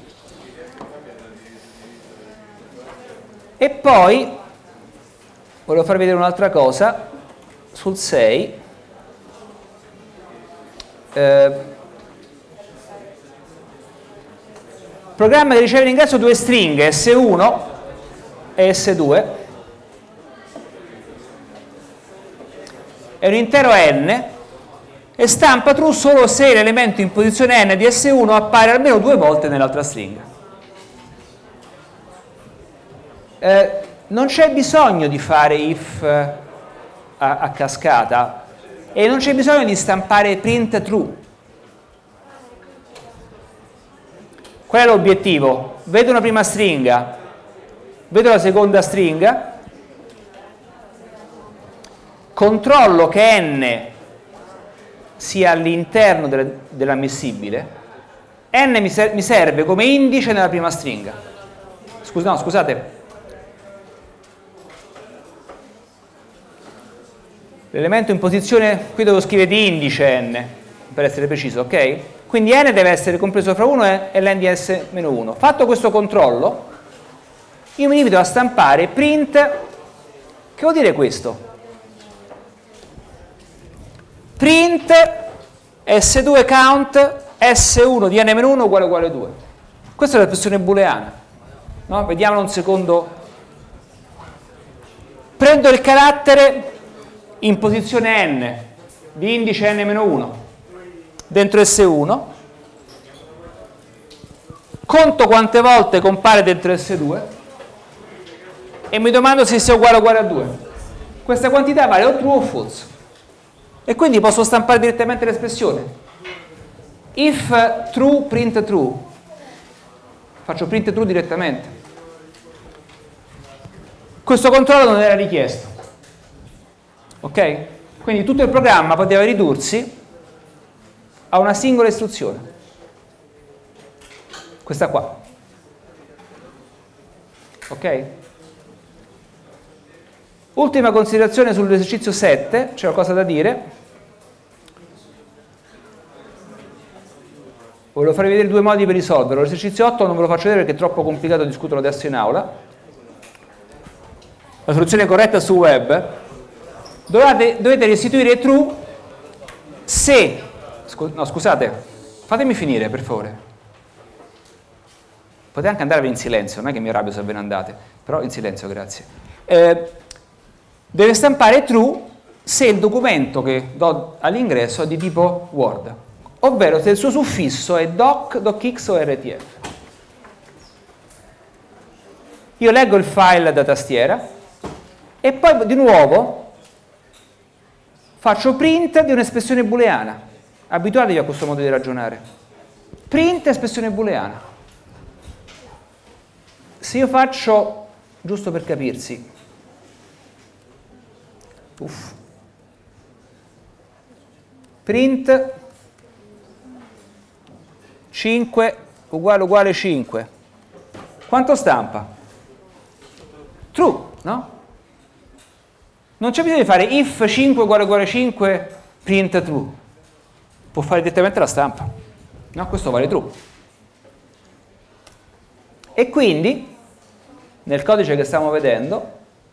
A: E poi volevo farvi vedere un'altra cosa sul sei. Eh, programma che riceve in ingresso due stringhe esse uno e esse due. È un intero n e stampa true solo se l'elemento in posizione n di esse uno appare almeno due volte nell'altra stringa. Eh, non c'è bisogno di fare if a, a cascata e non c'è bisogno di stampare print true. Qual è l'obiettivo? Vedo una prima stringa, vedo la seconda stringa, controllo che n sia all'interno dell'ammissibile, n mi, ser mi serve come indice nella prima stringa. Scusa, no, scusate. L'elemento in posizione, qui devo scrivere di indice n, per essere preciso, ok? Quindi n deve essere compreso fra uno e l'n di s meno uno. Fatto questo controllo, io mi limito a stampare print, che vuol dire questo? Print esse due count esse uno di n meno uno uguale uguale due. Questa è l'espressione booleana, no? Vediamolo un secondo. Prendo il carattere in posizione n di indice n meno uno dentro esse uno, conto quante volte compare dentro esse due e mi domando se sia uguale o uguale a due. Questa quantità vale o true o false. E quindi posso stampare direttamente l'espressione. If true, print true. Faccio print true direttamente. Questo controllo non era richiesto. Ok? Quindi tutto il programma poteva ridursi a una singola istruzione. Questa qua. Ok? Ultima considerazione sull'esercizio sette, c'è qualcosa da dire. Volevo farvi vedere due modi per risolverlo. L'esercizio otto non ve lo faccio vedere perché è troppo complicato discuterlo adesso in aula. La soluzione corretta su web. Dovete, dovete restituire true se... Scu no, scusate, fatemi finire per favore. Potete anche andare in silenzio, non è che mi arrabbio se ve ne andate, però in silenzio, grazie. Eh, deve stampare true se il documento che do all'ingresso è di tipo Word, ovvero se il suo suffisso è doc, docx o R T F. Io leggo il file da tastiera e poi di nuovo faccio print di un'espressione booleana. Abituatevi a questo modo di ragionare. Print espressione booleana. Se io faccio, giusto per capirsi, uff, print cinque uguale uguale cinque, quanto stampa? True, no? Non c'è bisogno di fare if cinque uguale uguale cinque, print true. Può fare direttamente la stampa. No, questo vale true. E quindi, nel codice che stiamo vedendo,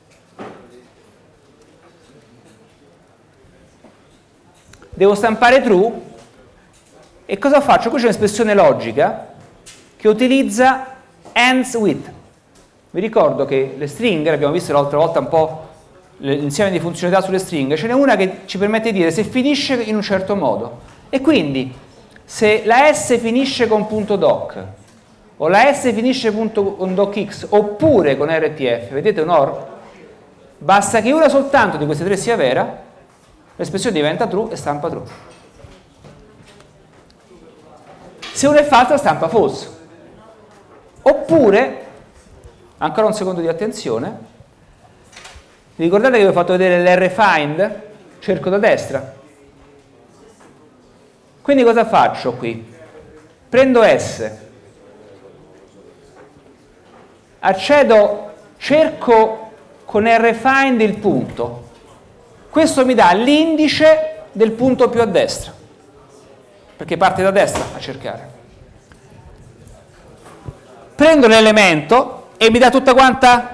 A: devo stampare true, e cosa faccio? Qui c'è un'espressione logica che utilizza ends with. Vi ricordo che le stringhe, l'abbiamo visto l'altra volta un po' l'insieme di funzionalità sulle stringhe, ce n'è una che ci permette di dire se finisce in un certo modo. E quindi, se la S finisce con punto .doc, o la S finisce con .docx, oppure con R T F, vedete un or? Basta che una soltanto di queste tre sia vera, l'espressione diventa true e stampa true. Se una è falsa, stampa false. Oppure, ancora un secondo di attenzione, vi ricordate che vi ho fatto vedere l'rfind? Cerco da destra. Quindi cosa faccio qui? Prendo S, accedo, cerco con rfind il punto. Questo mi dà l'indice del punto più a destra, perché parte da destra a cercare. Prendo l'elemento e mi dà tutta quanta,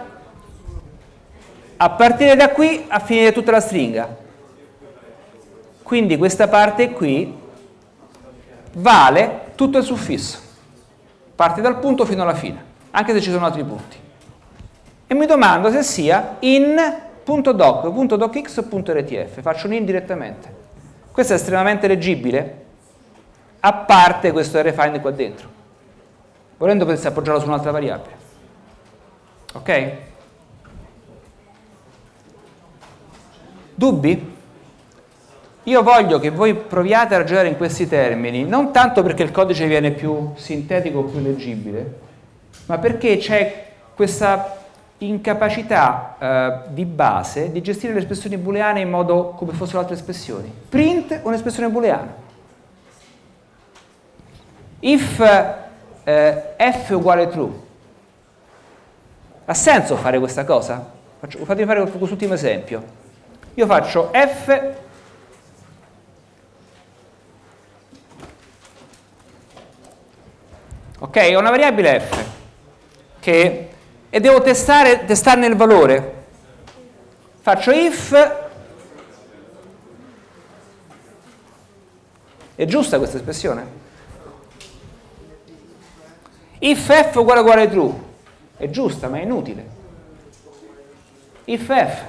A: a partire da qui a finire tutta la stringa. Quindi questa parte qui vale tutto il suffisso, parte dal punto fino alla fine, anche se ci sono altri punti. E mi domando se sia in punto .doc, punto .docx o punto R T F. Faccio un in direttamente. Questo è estremamente leggibile, a parte questo rfind qua dentro. Volendo potreste appoggiarlo su un'altra variabile. Ok? Dubbi? Io voglio che voi proviate a ragionare in questi termini, non tanto perché il codice viene più sintetico o più leggibile, ma perché c'è questa incapacità eh, di base di gestire le espressioni booleane in modo come fossero altre espressioni. Print un'espressione booleana. If eh, f uguale true. Ha senso fare questa cosa? Faccio, fatemi fare quest'ultimo esempio. Io faccio f ok, ho una variabile f che, e devo testare, testarne il valore. Faccio if, è giusta questa espressione? If f uguale uguale true, è giusta ma è inutile. If f,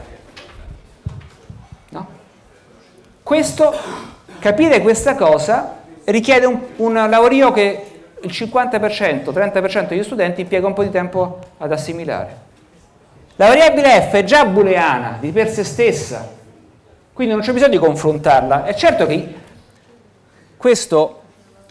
A: no? Questo, capire questa cosa richiede un, un lavorio che il cinquanta per cento, trenta per cento degli studenti impiega un po' di tempo ad assimilare. La variabile f è già booleana di per sé stessa, quindi non c'è bisogno di confrontarla. È certo che questo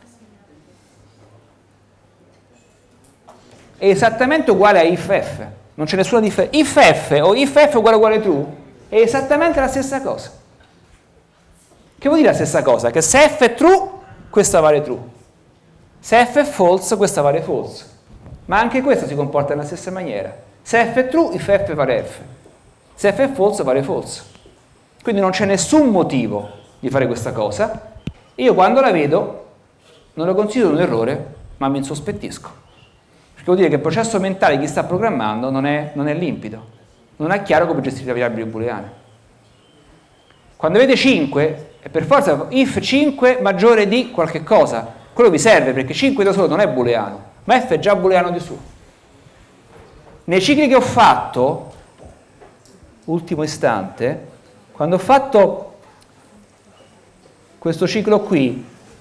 A: è esattamente uguale a if f, non c'è nessuna differenza. If f o if f uguale uguale true è esattamente la stessa cosa. Che vuol dire la stessa cosa? Che se f è true, questa vale true. Se f è false, questa vale false. Ma anche questa si comporta nella stessa maniera. Se f è true, if f vale f. Se f è false, vale false. Quindi non c'è nessun motivo di fare questa cosa. Io quando la vedo non lo considero un errore, ma mi insospettisco. Perché vuol dire che il processo mentale di chi sta programmando non è, non è limpido. Non è chiaro come gestire le variabili booleane. Quando vede cinque, è per forza if cinque maggiore di qualche cosa. Quello vi serve perché cinque da solo non è booleano, ma f è già booleano di suo. Nei cicli che ho fatto, ultimo istante, Quando ho fatto questo ciclo qui,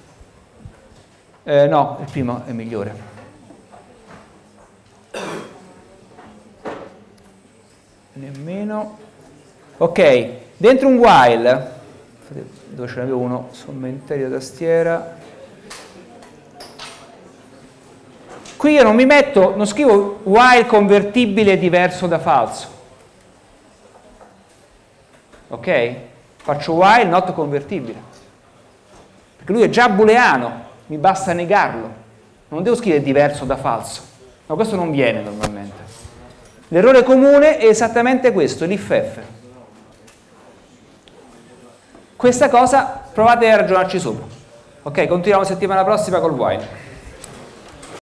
A: eh, no, il primo è migliore. Nemmeno. Ok, dentro un while, dove ce n'avevo uno, somma interi da tastiera. Qui io non mi metto, non scrivo while convertibile diverso da falso. Ok? Faccio while not convertibile. Perché lui è già booleano, mi basta negarlo. Non devo scrivere diverso da falso. Ma questo non viene normalmente. L'errore comune è esattamente questo, l'if f. Questa cosa provate a ragionarci sopra. Ok, continuiamo la settimana prossima col while.